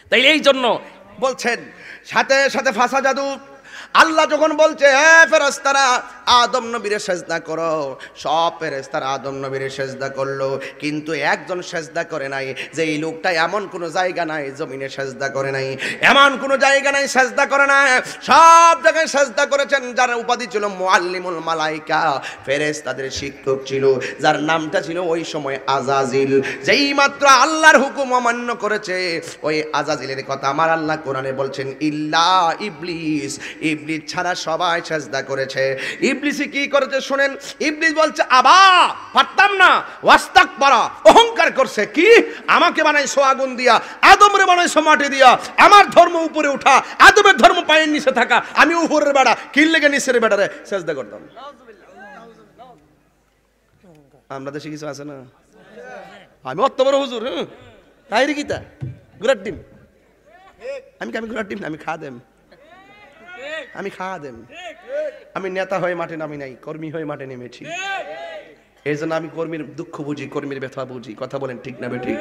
তাই এই জন্য বলছেন সাথে সাথে ফাসা জাদু আল্লাহ যখন বলছে হে ফেরেশতারা আদম নবীর সেজদা করো, সব ফেরেশতারা আদম নবীর সেজদা করলো, কিন্তু একজন সেজদা করে নাই। যে এই লোকটা এমন কোনো জায়গা নাই জমিনে সেজদা করে নাই, এমন কোনো জায়গা নাই সেজদা করে নাই, সব জায়গায় সেজদা করেছেন। যার উপাধি ছিল মুআল্লিমুল মালাইকা, ফেরেশতাদের শিক্ষক ছিল, যার নামটা ছিল ওই সময় আজাজিল। যেই মাত্র আল্লাহর হুকুম অমান্য করেছে, ওই আজাজিলের কথা আমার আল্লাহ কোরআনে বলছেন ইল্লা ইবলিস, ইবলিস ছাড়া সবাই সেজদা করেছে। ইবলিসই কি করেছে শুনেন, ইবলিস বলছে আবা পারতাম না, ওয়াস্তাকবারা অহংকার করছে, কি আমাকে বানাইছো আগুন দিয়া, আদমরে বানাইছো মাটি দিয়া, আমার ধর্ম উপরে উঠা, আদমের ধর্ম পায়ের নিচে থাকা, আমি উপরের বেড়া, কি লেগে নিচের বেড়ারে সেজদা করতাম। আমরা দেশে কিছু আছে না, আমি অত বড় হুজুর, তাই রে গীতা গুড়ার ডিম, আমি গুড়ার ডিম না, আমি খা দেম, আমি খাওয়া দেন। আমি নেতা হয়ে মাঠে নামি নাই, কর্মী হয়ে মাঠে নেমেছি। এই জন্য আমি কর্মীর দুঃখ বুঝি, কর্মীর ব্যথা বুঝি। কথা বলেন ঠিক না বেঠিক?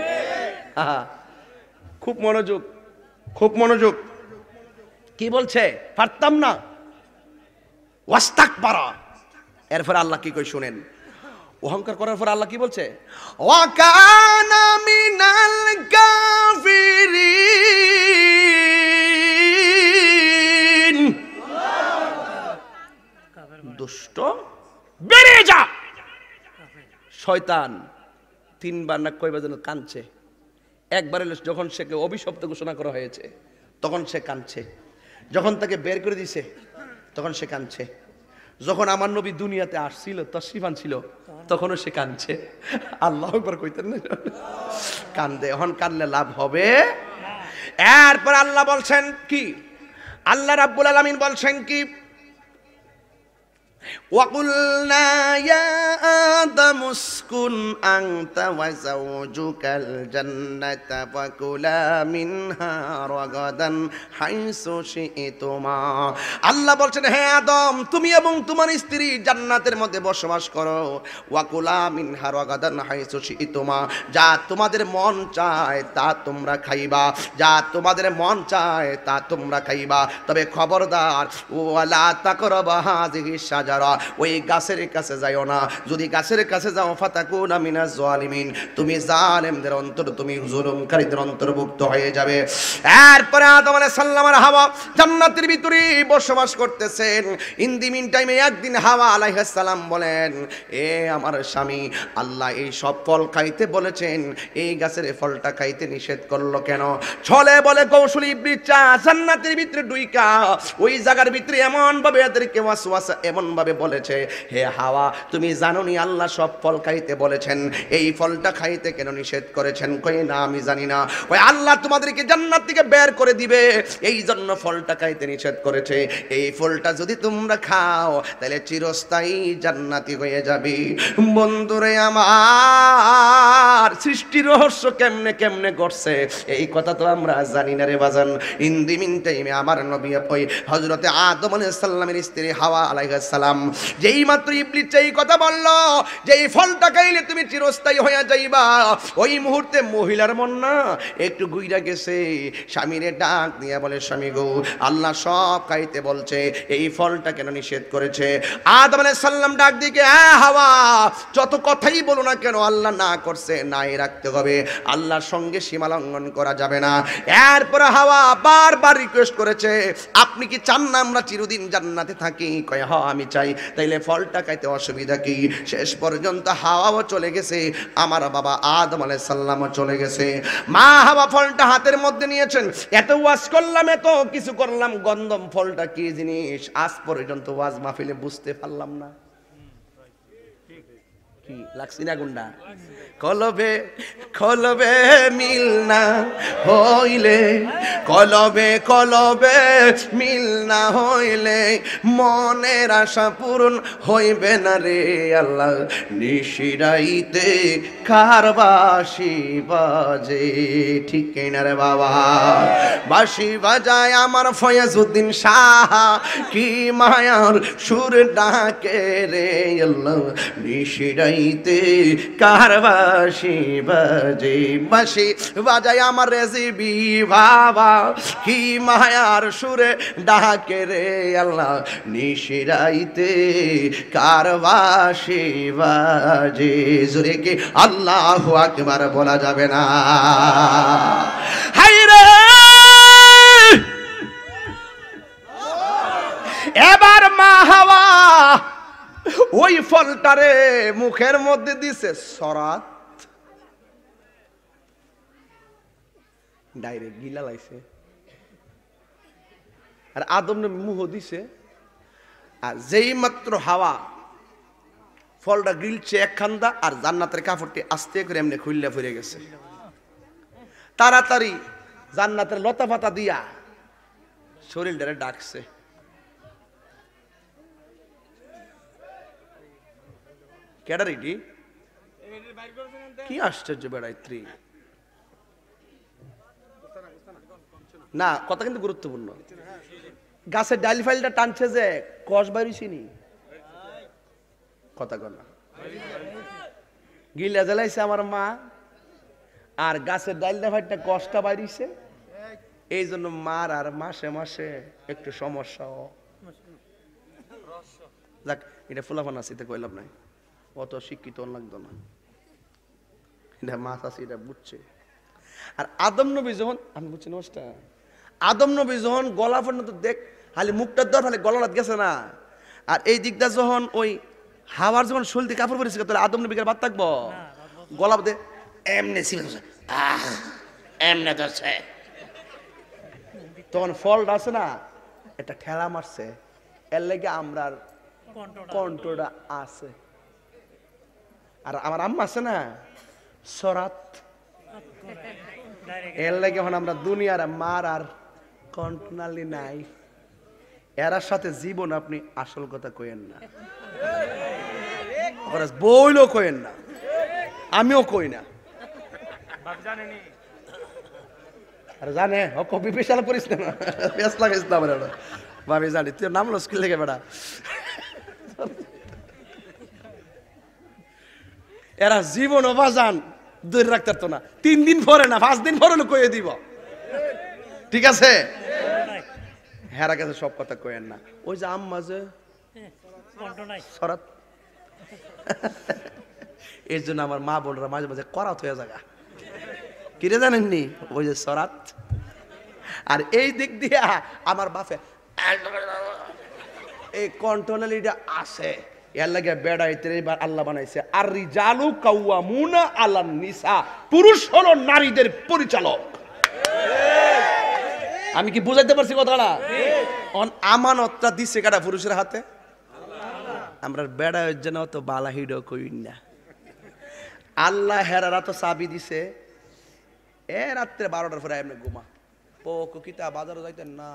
খুব মনোযোগ, খুব মনোযোগ। কি বলছে? পারতাম না, ওয়াস্তাকবারা। এরপর আল্লাহ কি কই শুনেন, অহংকার করার পর আল্লাহ কি বলছে, ওয়াকানা মিনাল কাফিরিন, দুষ্ট বেরিয়ে যা। শয়তান তিনবার না কয়বার যেন কাঁদছে। একবার যখন সে অভিশপ্ত ঘোষণা করা হয়েছে তখন সে কাঁদছে, যখন তাকে বের করে দিছে তখন সে কাঁদছে, যখন আমার নবী দুনিয়াতে আসছিল তশরিফান ছিল তখনও সে কাঁদছে। আল্লাহ একবার কইতেন না, কান্দে। এখন কাঁদলে লাভ হবে? এরপর আল্লাহ বলছেন কি, আল্লাহ রাব্বুল আলামিন বলছেন কি, وَقُلْنَا يَا آدَمُ اسْكُنْ أَنْتَ وَزَوْجُكَ الْجَنَّةَ فَكُلَا مِنْهَا رَغَدًا حَيْثُ شِئْتُمَا। আল্লাহ বলছেন হে আদম, তুমি এবং তোমার স্ত্রী জান্নাতের মধ্যে বসবাস করো। ওয়াকুলা মিনহা রাগাদান হাইসু শিইতুমা, যা তোমাদের মন চায় তা তোমরা খাইবা, যা তোমাদের মন চায় তা তোমরা খাইবা। তবে খবরদার, ওয়ালা তাকরাবা হাযিহি শাজারা, ওই গাছের কাছে যাও না। যদি গাছের কাছে যাও ফাতাকুনা মিনাজ জালিমিন, তুমি জালেমদের অন্তর, তুমি জুলুমকারীদের অন্তর্ভুক্ত হয়ে যাবে। এরপরে আদম আলাইহিস সালাম আর হাওয়া জান্নাতের ভিতরে বসবাস করতেছেন। ইন দি মিন টাইমে একদিন হাওয়া আলাইহিস সালাম বলেন, এ আমার স্বামী, আল্লাহ এই সব ফল খাইতে বলেছেন, এই গাছের ফলটা খাইতে নিষেধ করলো কেন? ছলে বলে কৌশলী ইবলিস জান্নাতের ভিতরে ঢুইকা ওই জায়গার ভিতরে এমন ভাবে এদেরকে ওয়াসওয়াসা এমন ভাবে বলেছে, হে হাওয়া, তুমি জানো নি আল্লাহ সব ফল খাইতে বলেছেন, এই ফলটা খাইতে কেন নিষেধ করেছেন? কই না, আমি জানি না। ওই আল্লাহ তোমাদেরকে জান্নাত থেকে বের করে দিবে, এই জন্য ফলটা খাইতে নিষেধ করেছে। এই ফলটা যদি তোমরা খাও তাহলে চিরস্থায়ী জান্নাতি হয়ে যাবে। বন্ধুরে আমার, সৃষ্টির রহস্য কেমনে কেমনে ঘটছে এই কথা তো আমরা জানি না রে বাজান। ইন দি মিন টাইমে আমার নবী ওই হযরতে আদম আলাইহিস সালামের স্ত্রী হাওয়া আলাইহিস সালাম যেই মাত্র ইবলিস এই কথা বলল যে এই ফলটা খাইলে তুমি চিরস্থায়ী হয়ে যাইবা, ওই মুহূর্তে মহিলার মন না একটু গুইরা গেছে। স্বামীরে ডাক দিয়া বলে, স্বামী গো, আল্লাহ সব খাইতে বলছে, এই ফলটা কেন নিষেধ করেছে? আদম আলাইহিস সালাম ডাক দিকে, হাওয়া, যত কথাই বলো না কেন, আল্লাহ না করছে নাই রাখতে হবে, আল্লাহর সঙ্গে সীমা লঙ্ঘন করা যাবে না। এরপরে হাওয়া বারবার রিকোয়েস্ট করেছে, আপনি কি চান না আমরা চিরদিন জান্নাতে থাকি? কয় হ্যাঁ আমি চাই। তাইলে ফলটা খাইতে অসুবিধা কি? শেষ পর্যন্ত হাওয়াও চলে গেছে, আমার বাবা আদম আলাইহিস সালামও চলে গেছে। মা হাওয়া ফলটা হাতের মধ্যে নিয়েছেন। এত ওয়াজ করলাম, এত কিছু করলাম, গন্ধম ফলটা কি জিনিস আজ পর্যন্ত ওয়াজ মাহফিলে বুঝতে পারলাম না। কি লাগছি না গুন্ডা? কলবে কলবে মিল না হইলে, কলবে কলবে মিল না হইলে মনের আশা পূরণ হইবে না রে আল্লাহ। নিশিরাইতে কার বাঁশি বাজে, ঠিক না রে বাবা? বাঁশি বাজায় আমার ফয়েজউদ্দিন সাহা, কি মায়ার সুর ডাকে রে আল্লাহ। নিশিরাই রাইতে কার বাঁশি বাজে, বাঁশি বাজায় আমার রেসিবি বাবা, কি মায়ার সুরে ডাকে রে আল্লাহ, নিশি রাইতে কার বাঁশি বাজে। জোরে কি আল্লাহু আকবার বলা যাবে না? হায় রে এবার মা হাওয়া ওই ফলটারে মুখের মধ্যে দিছে সরাত, ডাইরেক্ট গিলা লাইছে। আর আদম নবী মুহ দিছে, আর যেই মাত্র হাওয়া ফলটা গিলছে এক খান্দা, আর জান্নাতের কাপড়টি আস্তে করে এমনি খুললে ফিরে গেছে। তাড়াতাড়ি জান্নাতের লতা পাতা দিয়া শরীরটারে ডাকছে। ক্যাডারিটি কি আশ্চর্য বেড়াইত্রী না, কথা কিন্তু গুরুত্বপূর্ণ। গাছের ডাইল ফাইলটা টানছে যে কষ বাইরিছিনি, কথা কর না, গিলা জ্বালাইছে আমার মা, আর গাছের ডাইলটা ফাইলটা কষটা বাইরিছে, এই জন্য মার আর মাসে মাসে একটু সমস্যা। যাক, এটা ফুলাফান আছে, এটা কইলাম নাই, অত শিক্ষিত লাগতো না, এটা মাছ আছে, এটা বুঝছে। আর আদম নবী যখন, আমি বুঝছি নমস্কার, আদম নবী যখন গলা পর্যন্ত দেখ, খালি মুখটার দর খালি গলা গেছে না, আর এই দিকটা যখন ওই হাওয়ার যখন শরীর কাপড় পরেছে, তাহলে আদম নবীকে বাদ থাকবো, গলা দে এমনি এমনি ধরছে, তখন ফলটা আছে না, এটা ঠেলা মারছে, এর লেগে আমরা কণ্ঠটা আছে। আর আমার আম্মা আছে না সরাত, এর লেগে এখন আমরা দুনিয়ার মার আর কন্ট্রোনালি নাই। এরার সাথে জীবন আপনি আসল কথা কইেন না, বইলেও কইেন না, আমিও কই না। আর জানে কপি পেশাল করিস না, পেশ লাগাইস না আমার, ভাবি জানি তুই নাম লো স্কিল থেকে বেড়া। এরা জীবন অবাজান দূরে রাখতে পারতো না, 3 দিন পরে না 5 দিন পরে কয়ে দিব, ঠিক আছে? হেরা কাছে সব কথা কয়েন না। ওই যে আম্মা যে সরাত, এর জন্য আমার মা বোনরা মাঝে মাঝে করাত হয়ে জায়গা, কিরে জানেননি, ওই যে সরাত। আর এই দিক দিয়ে আমার বাপে এই কন্ট্রোনালিটা আছে, এর লাগে বেড়াইতে এবার আল্লাহ বানাইছে আর রিজালু কাওয়ামুনা আলান নিসা, পুরুষ হলো নারীদের পরিচালক। আমি কি বুঝাইতে পারছি কথাটা? আমানতটা দিছে কাটা পুরুষের হাতে, আমরা বেড়াই যেন তো বালা হিডো কই না। আল্লাহ হেরারা তো চাবি দিছে, এ রাত্রে 12টার পরে এমনি ঘুমা পোকো কিতা বাজারে যাইতেন না,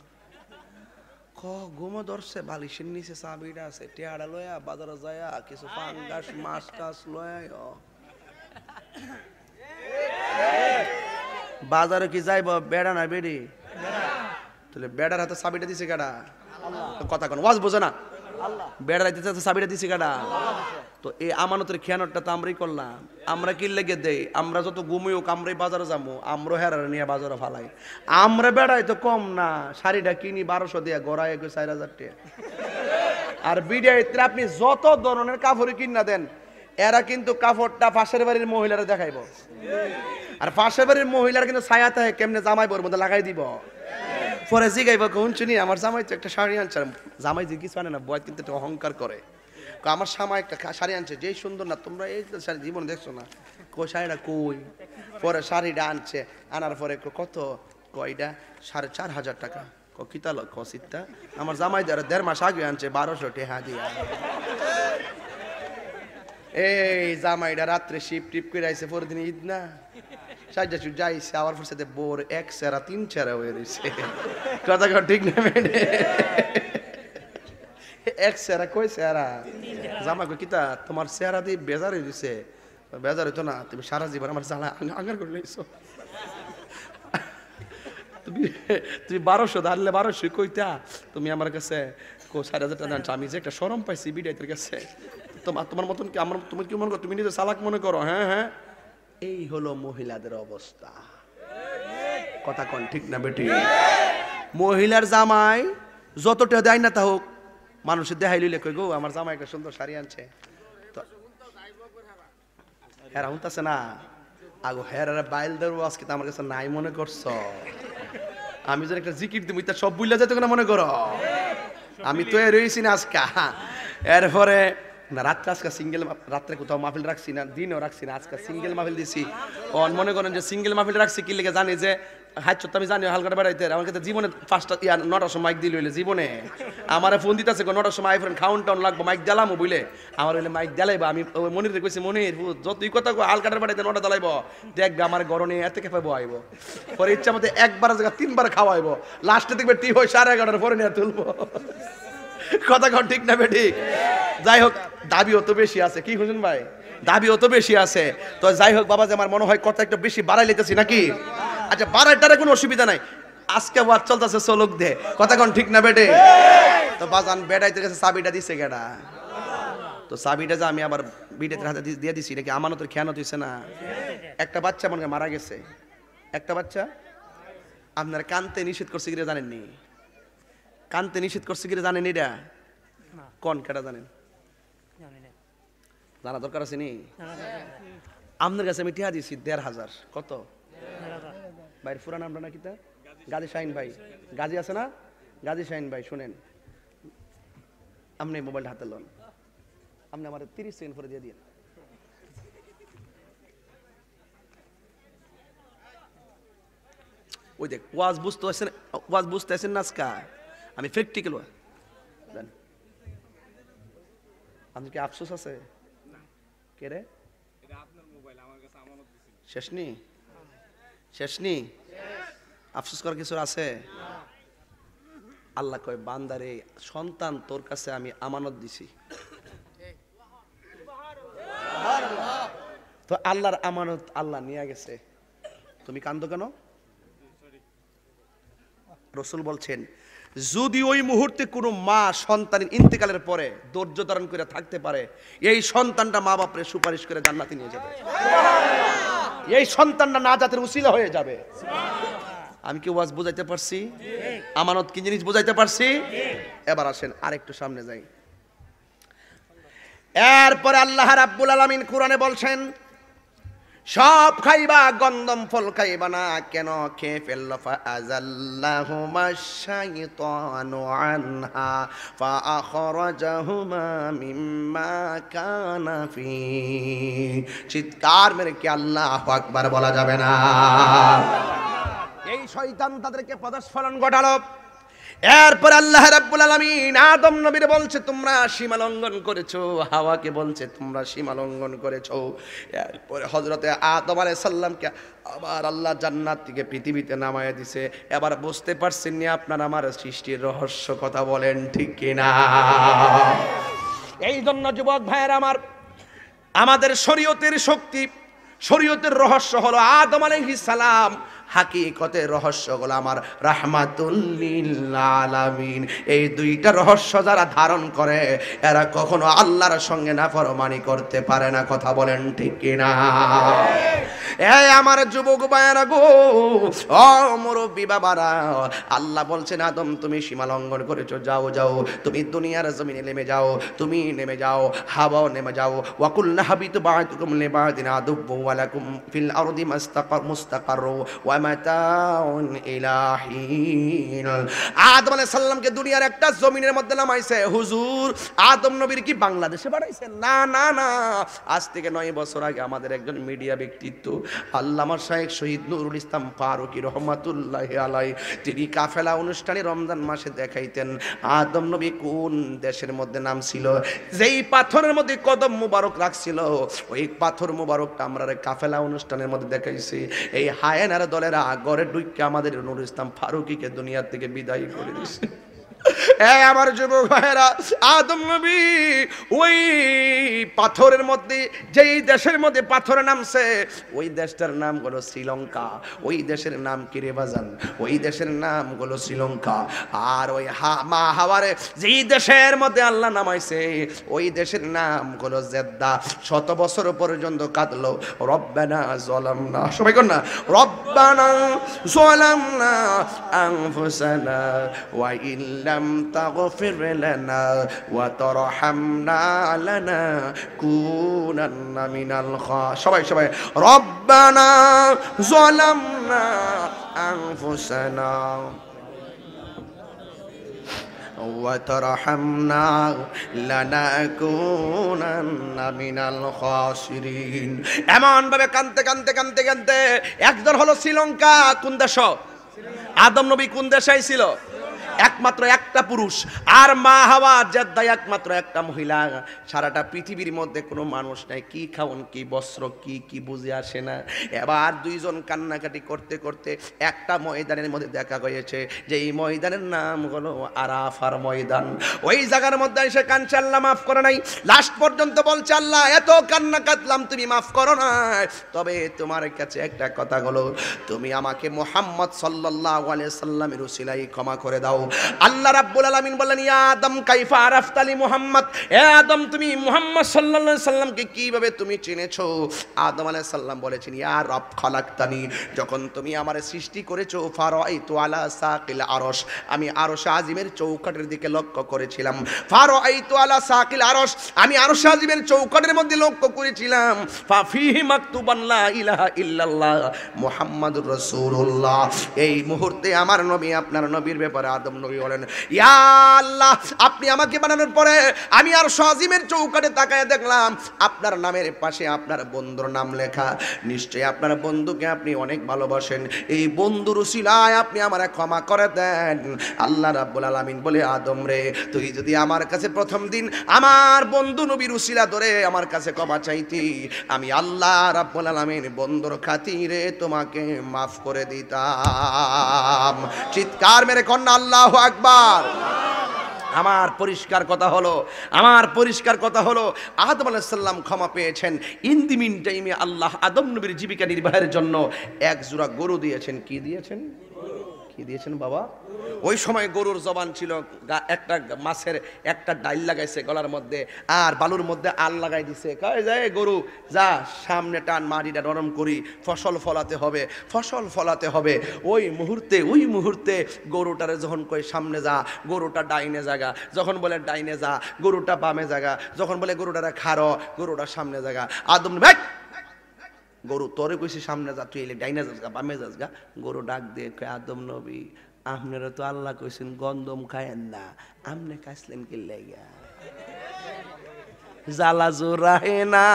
ঘুমো ধরছে, বালিশের নিচে চাবিটা আছে, টেয়ারা লয়া বাজারে যায়া কিছু পাঙ্গাস মাছ টাছ লয়া বাজারে কি যাইব, বেড়া না বেড়ি, তাহলে বেড়ার হাতে চাবিটা দিছে কাটা, কথা কোন ওয়াজ বোঝে না, বেড়ার হাতে চাবিটা দিছে কাটা। তো এই আমানতের খেয়ানতটা তো আমরাই করলাম, আমরা কি লেগে দেই, আমরা যত ঘুমিও আমরাই বাজারে যাবো, আমরা হেরার নিয়ে বাজারে ফালাই, আমরা বেড়াই তো কম না, শাড়িটা কিনি 1200 দিয়া, গড়ায় 4000 টাকা। আর বিডিআইতে আপনি যত ধরনের কাপড় কিনা দেন, এরা কিন্তু কাপড়টা পাশের বাড়ির মহিলারা দেখাইব, আর পাশের বাড়ির মহিলারা কিন্তু ছায়া থাকে কেমনে জামাই বোর মধ্যে লাগাই দিব, পরে জিগাইব কোন শুনি আমার জামাই তো একটা শাড়ি আনছে, জামাই যে কিছু আনে না, বয় কিন্তু অহংকার করে, আমার জামাই একটা শাড়ি আনছে, যেই সুন্দর না, তোমরা এই শাড়ি জীবনে দেখছো না, কই শাড়িটা কই, পরে শাড়িটা আনছে, আনার পরে কত, কয়টা 4500 টাকা, কিতা কসিতা, আমার জামাই 1.5 মাস আগে আনছে 1200 টাকা দিয়া। এই জামাইটা রাত্রে শিপ টিপ করে আইছে, পরের দিন ঈদ না, সাজা সুজা যাইছে, আবার সাথে বোর 1 চেহারা 3 চেহারা হয়ে রয়েছে, কথা ঠিক না মেনে, 1 চেহারা কই চেহারা, জামা কই কিতা তোমার চেহারা দিয়ে বেজার হয়ে দিছে, বেজার হইতো না, তুমি সারা জীবন আমার জ্বালা আঙ্গার করে লইছো, তুমি 1200 ধারলে 1200 কইতা, তুমি আমার কাছে 4000 টাকা, আমি যে একটা শরম পাইছি বিডাইতের কাছে, তোমার মতন কি আমার, তুমি কি মনে করো তুমি নিজে চালাক মনে করো? হ্যাঁ হ্যাঁ, এই হলো মহিলাদের অবস্থা। কথা কোন ঠিক না বেটি? মহিলার জামাই যতটা দেয় না তা হোক, মানুষের দেখাই লইলে কই গো আমার জামাই একটা সুন্দর শাড়ি আনছে, তো হ্যাঁ হুনতাছে না আগো হ্যাঁ বাইল দেবো আজকে তো আমার কাছে নাই মনে করছো, আমি যেন একটা জিকির দিব তা সব বুঝলে যেত না মনে করো, আমি তো রয়েছি না আজকে। এরপরে না রাত্রে আজকে সিঙ্গেল, রাত্রে কোথাও মাহফিল রাখছি না, দিনও রাখছি না, আজকে সিঙ্গেল মাহফিল দিছি। ও মনে করেন যে সিঙ্গেল মাহফিল রাখছি কি লেগে জানি যে হাত তো আমি জানি হালকাটা বেড়াইতে, আমার কাছে জীবনে 5টা 9টার সময় মাইক দিল হইলে জীবনে আমার ফোন দিতেছে 9টার সময় আইফোন খাউন টাউন লাগবো মাইক দিলামও বুঝলে, আমার হইলে মাইক দিলাইবা। আমি মনির কইছি মনির যতই কথা হালকাটার বেড়াইতে 9টা দিলাইব, দেখবে আমার গরনে এত কে পাবো আইব, পরে ইচ্ছা মতো একবার জায়গা 3বার খাওয়াইবো, লাস্টে দেখবে টি হয় 11:30 পরে নিয়ে তুলবো। কথা কন ঠিক না বেঠিক? যাই হোক দাবি অত বেশি আছে, কি বুঝুন ভাই, দাবি অত বেশি আছে। তো যাই হোক বাবা, যে আমার মনে হয় কথা একটু বেশি বাড়াই লিতেছি নাকি? আচ্ছা বাড়াইটারে কোনো অসুবিধা নাই, আজকে ওয়াজ চলতেছে চলুক দে। কথা কন ঠিক না বেটে? তো বাজান বেড়াইতে গেছে, চাবিটা দিছে কেডা? তো চাবিটা যে আমি আবার বিটের হাতে দিয়ে দিছি, নাকি আমানতের খেয়ানত হইছে না? একটা বাচ্চা মনে মারা গেছে, একটা বাচ্চা আপনার কানতে নিষেধ করছে কি জানেননি? কানতে নিষেধ করছে কি জানেন? এটা কোন কেডা জানেন? জানা দরকার আছে নি? আপনার কাছে আমি টিহা দিছি 1,500। কত ভাই পুরা নামটা নাকি? তা গাজী শাহিন ভাই, গাজী আছে না? গাজী শাহিন ভাই শুনেন, আপনি মোবাইলটা হাতে লন, আপনি আমার 30 সেকেন্ড পরে দিয়ে দিন। ওই দেখ ওয়াজ বুঝতে আসছেন, ওয়াজ বুঝতে আসছেন না আজকা? আমি প্র্যাকটিক্যাল জান। আপনার কি আফসোস আছে? কে রে? শেষ নি? শেষ নি? আফসোস করার কিছু আছে? আল্লাহ কয় বান্দারে সন্তান তোর কাছে আমি আমানত দিছি, তো আল্লাহর আমানত আল্লাহ নিয়ে গেছে, তুমি কান্দো কেন? রাসূল বলছেন যদি ওই মুহূর্তে কোনো মা সন্তানের ইন্তেকালের পরে ধৈর্য ধারণ করে থাকতে পারে, এই সন্তানটা মা বাপরে সুপারিশ করে জান্নাতে নিয়ে যাবে, এই সন্তানটা নাজাতের উসিলা হয়ে যাবে। আমি কি ওয়াজ বুঝাইতে পারছি? আমানত কি জিনিস বুঝাইতে পারছি? এবার আসেন আরেকটু সামনে যাই। এরপরে আল্লাহ রাব্বুল আলামিন কোরআনে বলছেন সব খাইবা গন্ধম ফল খাইবা না কেন? খেয়ে ফেলল ফাআযাল্লাহুমা শাইতানু আনহা ফাআখরাজাহুমা মিম্মা কানা ফি। চিৎকার মেরে কি আল্লাহু আকবার বলা যাবে না? এই শয়তান তাদেরকে পদস্খলন ঘটালো। এরপর আল্লাহ রাব্বুল আলামিন আদম নবীর বলছে তোমরা সীমা লঙ্ঘন করেছো, হাওয়াকে বলছে তোমরা সীমা লঙ্ঘন করেছো। এরপরে হযরতে আদম আলাইহিস সালামকে আবার আল্লাহ জান্নাত থেকে পৃথিবীতে নামায় দিছে। এবার বুঝতে পারছেন নি আপনার আমার সৃষ্টির রহস্য? কথা বলেন ঠিক কিনা? এই জন্য যুবক ভাইয়েরা আমার, আমাদের শরীয়তের শক্তি, শরীয়তের রহস্য হলো আদম আলাইহিস সালাম, হাকিকতের রহস্য হলো আমার রাহমাতুল লিল আলামিন। এই দুইটা রহস্য যারা ধারণ করে এরা কখনো আল্লাহর সঙ্গে নাফরমানি করতে পারে না। কথা বলেন ঠিক কিনা? এই আমার যুবক ভাইয়েরা গো, ও মুরব্বি বাবারা, আল্লাহ বলছেন আদম তুমি সীমা লঙ্ঘন করেছো, যাও যাও তুমি দুনিয়ার জমিনে নেমে যাও, তুমি নেমে যাও, হাওয়াও নেমে যাও। ওয়াকুলনা হাবিতু বা'তুকুম লিবা'দিন আদুব্বু ওয়া লাকুম ফিল আরদি মুস্তাকাররু ওয়া মাতাউন ইলা হিন। আদম আলাইহিস সালামকে দুনিয়ার একটা জমিনের মধ্যে নামাইছে। হুজুর আদম নবীর কি বাংলাদেশে বানাইছে? না না না, আজ থেকে 9 বছর আগে আমাদের একজন মিডিয়া ব্যক্তিত্ব আল্লামা শাইখ শহীদ নুরুল ইসলাম ফারুকী রহমাতুল্লাহি আলাইহি, তিনি কাফেলা অনুষ্ঠানে রমজান মাসে দেখাইতেন আদম নবী কোন দেশের মধ্যে নাম ছিল, যেই পাথরের মধ্যে কদম মুবারক রাখছিল ওই পাথর মুবারকটা আমরা কাফেলা অনুষ্ঠানের মধ্যে দেখাইছি। এই হায়েনার দলেরা ঘরে ঢুকে আমাদের নুরুল ইসলাম ফারুকীকে দুনিয়া থেকে বিদায় করে দিয়েছে। আমার যুবক ভাইরা, আদম নবী ওই পাথরের মধ্যে, যেই দেশের মধ্যে পাথর নামছে ওই দেশটার নাম হলো শ্রীলঙ্কা। ওই দেশের নাম কি রে বাজান? ওই দেশের নাম হলো শ্রীলঙ্কা। আর ওই মা হাওয়ারে যেই দেশের মধ্যে আল্লাহ নামাইছে ওই দেশের নাম হলো জেদ্দা। 100 বছর পর্যন্ত কাঁদলো, রব্বানা যালামনা, সবাই কর না, রব্বানা যালামনা আনফুসানা ওয়া ইল্লাম তাগফির লানা ওয়া তারহামনা লানাকুনান্না মিনাল সবাই রব্বানা যালামনা আনফুসানা ওয়া তারহামনা লানাকুনান্না মিনাল খাসিরিন। এমন ভাবে কাঁদতে কাঁদতে কাঁদতে কাঁদতে একদল হলো শ্রীলঙ্কা। কোন দেশ? আদম নবী কোন দেশে ছিল? একমাত্র একটা পুরুষ, আর মা হাওয়া জেদ্দায় একমাত্র একটা মহিলা। সারাটা পৃথিবীর মধ্যে কোনো মানুষ নাই। কি খাওন, কি বস্ত্র, কি বুঝে আসে না। এবার দুইজন কান্নাকাটি করতে করতে একটা ময়দানের মধ্যে দেখা হয়েছে, যে এই ময়দানের নাম হলো আরাফার ময়দান। ওই জায়গার মধ্যে এসে কাঁদছে, আল্লাহ মাফ করে নাই। লাস্ট পর্যন্ত বলছে, আল্লাহ এত কান্না কাঁদলাম, তুমি মাফ করো না, তবে তোমার কাছে একটা কথা হলো, তুমি আমাকে মুহাম্মদ সাল্লাল্লাহু আলাইহি সাল্লামের উসিলাই ক্ষমা করে দাও। আল্লাহ রাব্বুল আলামিন বললেন, ইয়া আদম কাইফা আরাফতালি মুহাম্মদ, হে আদম তুমি মুহাম্মদ সাল্লাল্লাহু আলাইহি সাল্লামকে কিভাবে তুমি চিনেছো? আদম আলাইহিস সালাম বলেছেন, ইয়া রব খালাকতানি, যখন তুমি আমারে সৃষ্টি করেছো, ফারাইতু আলা সাকিল আরশ, আমি আরশ আজিমের চৌকাঠের দিকে লক্ষ্য করেছিলাম। ফারাইতু আলা সাকিল আরশ, আমি আরশ আজিমের চৌকাঠের মধ্যে লক্ষ্য করেছিলাম। ফাফিহি মাকতুবান লা ইলাহা ইল্লাল্লাহ মুহাম্মাদুর রাসূলুল্লাহ। এই মুহূর্তে আমার নবী, আপনার নবীর ব্যাপারে আদম নবী বলেন, ইয়া আল্লাহ, আপনি আমাকে বানানোর পরে আমি আর আজিমের চৌকাঠে তাকায় দেখলাম আপনার নামের পাশে আপনার বন্ধুর নাম লেখা। নিশ্চয়ই আপনার বন্ধুকে আপনি অনেক ভালোবাসেন। এই বন্ধুর উসিলায় আপনি আমারে ক্ষমা করে দেন। আল্লাহ রাব্বুল আলামিন বলে, আদম রে, তুই যদি আমার কাছে প্রথম দিন আমার বন্ধু নবীর উসিলা ধরে আমার কাছে ক্ষমা চাইতি, আমি আল্লাহ রাব্বুল আলামিন বন্ধুর খাতিরে তোমাকে মাফ করে দিতাম। চিৎকার মেরে কন্যা আল্লাহু আকবার। আমার পরিষ্কার কথা হলো আদম আলাইহিস সালাম ক্ষমা পেয়েছেন। ইন দি মিন টাইমে আল্লাহ আদম নবীর জীবিকা নির্বাহের জন্য এক জোড়া গরু দিয়েছেন। কি দিয়েছেন বাবা? ওই সময় গরুর জবান ছিল, একটা মাছের একটা ডাইল লাগাইছে গলার মধ্যে, আর বালুর মধ্যে আল লাগাই দিছে। কয় যায় গরু, যা সামনে টান, মাটিটা নরম করি, ফসল ফলাতে হবে। ওই মুহূর্তে গরুটারে যখন কয় সামনে যা, গরুটা ডাইনে জায়গা, যখন বলে ডাইনে যা, গরুটা বামে জায়গা, যখন বলে গরুটারে খাড়ো, গরুটা সামনে জায়গা। আদম ভাই, গরু তোরে কইছি সামনে যা, তুই এলে ডাইনে যাস গা, বামে যাস গা। গরু ডাক দিয়ে কয়, আদম নবী, আপনারা তো আল্লাহ কইছেন গন্ধম খায়েন না, আমনে খাইছিলেন কি লাগা? জালা জোরায় না,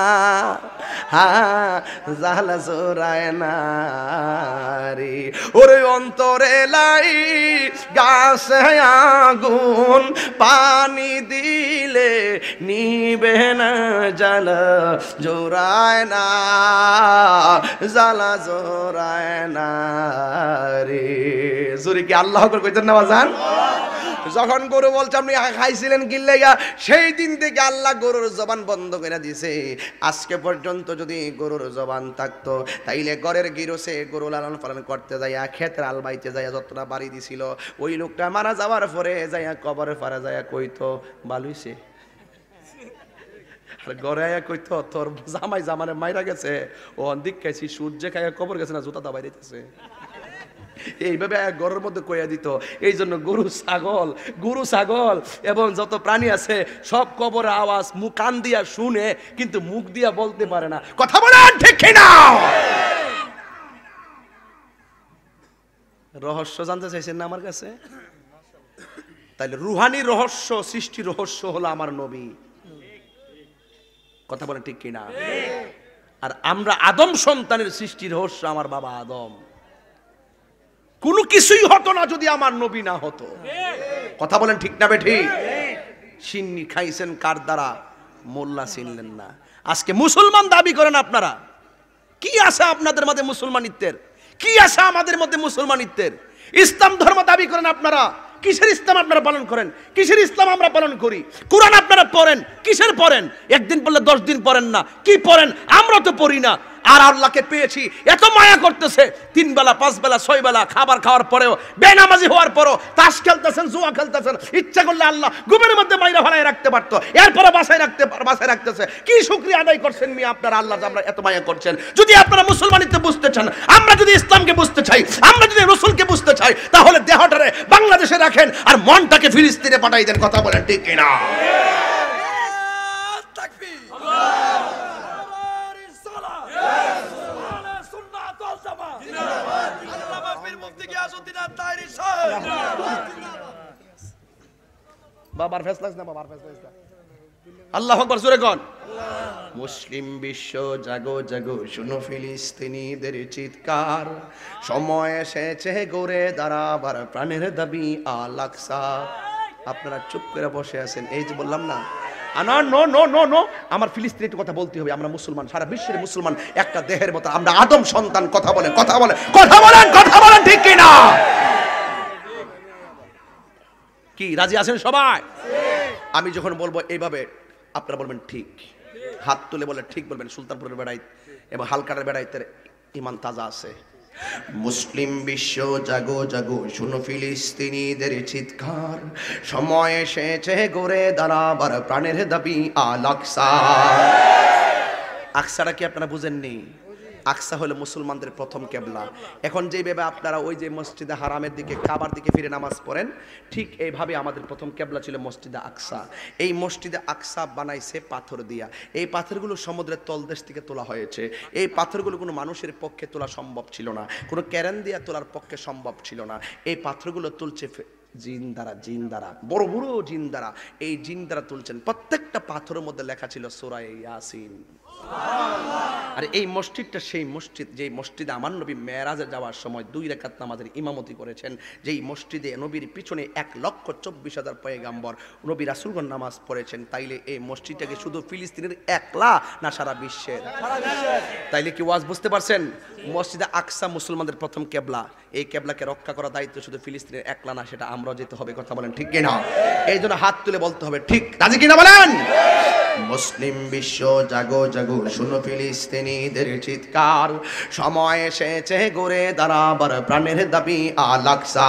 জালা জোরায় না রে, ওরে অন্তরে লাই গাছে আগুন, পানি দিলে নিবে না, জালা জোরায় না, জালা জোরায় না রে। জোরে কি আল্লাহ করে কইতেন না বাজান? যখন গরু বলছে আপনি খাইছিলেন কি লাগা, সেই দিন থেকে আল্লাহ গরুর জবান বন্ধ করে দিয়েছে। আজকে পর্যন্ত যদি গরুর জবান থাকতো, তাইলে ঘরের গিরসে গরু লালন পালন করতে যাইয়া, ক্ষেতের আল বাইতে যাইয়া যতটা বাড়ি দিছিল, ওই লোকটা মারা যাওয়ার পরে যাইয়া কবরে পারা যাইয়া কইতো বালুইছে, আর ঘরে আয়া কইতো তোর জামারে মাইরা গেছে, ও অন্দিক খাইছি, সূর্যে খাইয়া কবর গেছে না, জুতা দাবাই দিতেছে। এইভাবে ঘরের মধ্যে কইয়া দিত। এই জন্য গরু ছাগল এবং যত প্রাণী আছে সব কবরের আওয়াজ মুখ কান দিয়া শুনে, কিন্তু মুখ দিয়া বলতে পারে না। কথা বলেন ঠিক কিনা? রহস্য জানতে চাইছেন না আমার কাছে? তাইলে রুহানি রহস্য, সৃষ্টি রহস্য হলো আমার নবী। কথা বলেন ঠিক কিনা? আর আমরা আদম সন্তানের সৃষ্টি রহস্য আমার বাবা আদম। কোনো কিছুই হতো না যদি আমার নবী না হতো। কথা বলেন ঠিক না বেঠিক? সিন্নি খাইছেন কার দ্বারা? মোল্লা চিনলেন না। আজকে মুসলমান দাবি করেন আপনারা, কি আছে আপনাদের মধ্যে মুসলমানিত্বের? কি আছে আমাদের মধ্যে মুসলমানিত্বের? ইসলাম ধর্ম দাবি করেন আপনারা, কিসের ইসলাম আপনারা পালন করেন? কিসের ইসলাম আমরা পালন করি? কোরআন আপনারা পড়েন, কিসের পড়েন? একদিন পড়লে 10 দিন পড়েন না, কি পড়েন? আমরা তো পড়ি না। আর আল্লাহকে পেয়েছি, এত মায়া করতেছে, 3 বেলা 5 বেলা 6 বেলা খাবার খাওয়ার পরেও, বেনামাজি হওয়ার পরও তাস খেলতেছেন, জুয়া খেলতেছেন। ইচ্ছা করলে আল্লাহ ঘুমের মধ্যে মাইরা ফেলায় রাখতে পারতো, এরপরে বাসায় রাখতেছে। কি শুকরিয়া আদায় করছেন মিয়া আপনারা, আল্লাহ আমরা এত মায়া করছেন। যদি আপনারা মুসলমানিতে বুঝতে চান, আমরা যদি ইসলামকে বুঝতে চাই, আমরা যদি রাসূলকে বুঝতে চাই, তাহলে দেহটারে বাংলাদেশে রাখেন আর মনটাকে ফিলিস্তিনে পাঠাই দেন। কথা বলেন ঠিক কিনা? বাবার ফেসলাস না, বাবার ফেসলাস না। আল্লাহু আকবার, জোরে কোন। মুসলিম বিশ্ব জাগো জাগো, শুনো ফিলিস্তিনিদের চিৎকার, সময় এসেছে গড়ে দাঁড়াবার প্রাণের দাবি আল আকসা। আপনারা চুপ করে বসে আছেন, এই যে বললাম না, নো, আমার ফিলিস্তিনের একটু কথা বলতে হবে। আমরা মুসলমান, সারা বিশ্বের মুসলমান একটা দেহের মতো, আমরা আদম সন্তান। কথা বলেন ঠিক কিনা? কি রাজি আছেন সবাই? আমি যখন বলবো এইভাবে, আপনারা বলবেন ঠিক, হাত তুলে বলে ঠিক বলবেন। সুলতানপুরের বেড়াই এবং হালকাটার বেড়াইতে ইমান তাজা আছে। মুসলিম বিশ্ব জাগো জাগো, শুনো ফিলিস্তিনিদের চিৎকার, সময় এসেছে গড়ে দাঁড়াবার প্রাণের দাবি আল আকসা। আকসাটা কি আপনারা বুঝেননি? আকসা হলো মুসলমানদের প্রথম কেবলা। এখন যেভাবে আপনারা ওই যে মসজিদে হারামের দিকে, কাবার দিকে ফিরে নামাজ পড়েন, ঠিক এইভাবে আমাদের প্রথম কেবলা ছিল মসজিদে আকসা। এই মসজিদে আকসা বানাইছে পাথর দিয়া। এই পাথরগুলো সমুদ্রের তলদেশ থেকে তোলা হয়েছে। এই পাথরগুলো কোনো মানুষের পক্ষে তোলা সম্ভব ছিল না, কোনো ক্যারেন দিয়া তোলার পক্ষে সম্ভব ছিল না। এই পাথরগুলো তুলছে জিন দ্বারা, বড় বড় জিন দ্বারা। এই জিন দ্বারা তুলছেন। প্রত্যেকটা পাথরের মধ্যে লেখা ছিল সূরা ইয়াসিন। আর এই মসজিদটা সেই মসজিদ, যেই মসজিদে আমার নবী মেরাজে যাওয়ার সময় 2 রাকাত নামাজের ইমামতি করেছেন। যেই মসজিদে নবীর পিছনে 1,24,000 পয়গাম্বর নবী রাসূলগণ নামাজ পড়েছেন। তাইলে এই মসজিদটাকে শুধু ফিলিস্তিনের একলা না সারা বিশ্বের? তাইলে কি ওয়াজ বুঝতে পারছেন? মসজিদে আকসা মুসলমানদের প্রথম কেবলা। এই কেবলাকে রক্ষা করার দায়িত্ব শুধু ফিলিস্তিনের একলা না, সেটা আমরাও যেতে হবে। কথা বলেন ঠিক কিনা? এই জন্য হাত তুলে বলতে হবে ঠিক। রাজি কিনা বলেন? মুসলিম বিশ্ব জাগো জাগো, শুনো ফিলিস্তিনিদের চিৎকার, সময় এসেছে গড়ে দাঁড়াবার প্রাণের দাবি আল আকসা।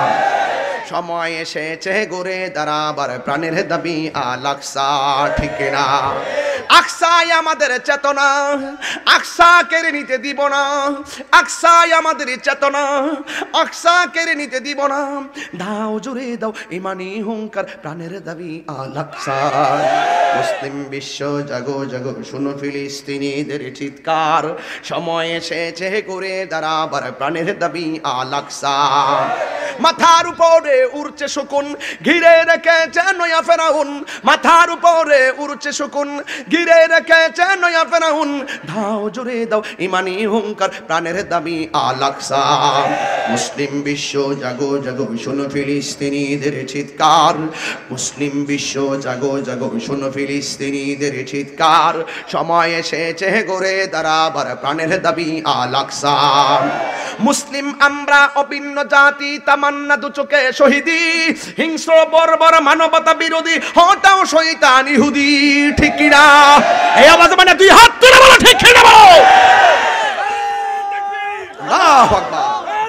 সময় এসেছে গড়ে দাঁড়াবার প্রাণের দাবি আল আকসা। ঠিক না? আকসাই আমাদের চেতনা, আকসা কেড়ে নিতে দিব না। আকসাই আমাদের চেতনা, আকসা কেড়ে নিতে দিব না। দাও জোরে দাও ইমানি হুঙ্কার, প্রাণের দাবি আল আকসা। মুসলিম বিশ্ব জাগো জাগো, শুনো ফিলিস্তিনিদের চিৎকার, সময় এসেছে করে দাঁড়াবার প্রাণের দাবি আল আকসা। মাথার উপরে উড়ছে শকুন, ঘিরে রেখেছে নয়া ফেরাউন। মাথার উপরে উড়ছে শকুন, ঘিরে রেখেছে নয়া ফেরাউন। দাও জোরে দাও ইমানি হুঙ্কার, প্রাণের দাবি আল আকসা। মুসলিম বিশ্ব জাগো জাগো, শোনো ফিলিস্তিনিদের চিৎকার। মুসলিম বিশ্ব জাগো জাগো, শোনো ফিলিস্তিনিদের চিৎকার, সময় এসেছে গড়ে দাঁড়াবার প্রাণের দাবি আল আকসা। মুসলিম আমরা অভিন্ন জাতি, তামান্না দু চোখে শহীদি, হিংস্র বর্বর মানবতা বিরোধী, হটাও শয়তান ইহুদি। ঠিক কিনা? এই আওয়াজ মানে 2 হাত তুলে বলো ঠিক কিনা বলো। আল্লাহু আকবার।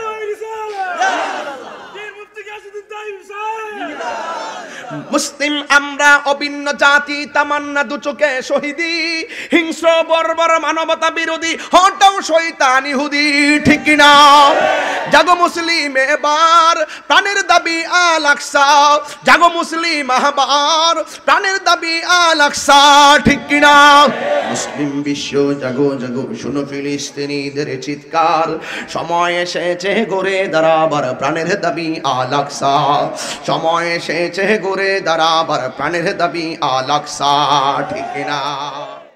মুসলিম আমরা অভিন্ন জাতি, তামান্না দু চোখে শহীদি, হিংস্র বর্বর মানবতা বিরোধী, হটাও শয়তান ইহুদি। ঠিক কিনা? জাগো মুসলিম এবার, প্রাণের দাবি আল আকসা। জাগো মুসলিম আহবার, প্রাণের দাবি আল আকসা। ঠিক কিনা? মুসলিম বিশ্ব জাগো জাগো, শুনো ফিলিস্তিনিদের চিৎকার, সময় এসেছে গড়ে দাঁড়াবার প্রাণের দাবি আল আকসা। সময় এসেছে গড়ে দাঁড়াবার প্রাণের দাবি আল আকসা। ঠিক কিনা?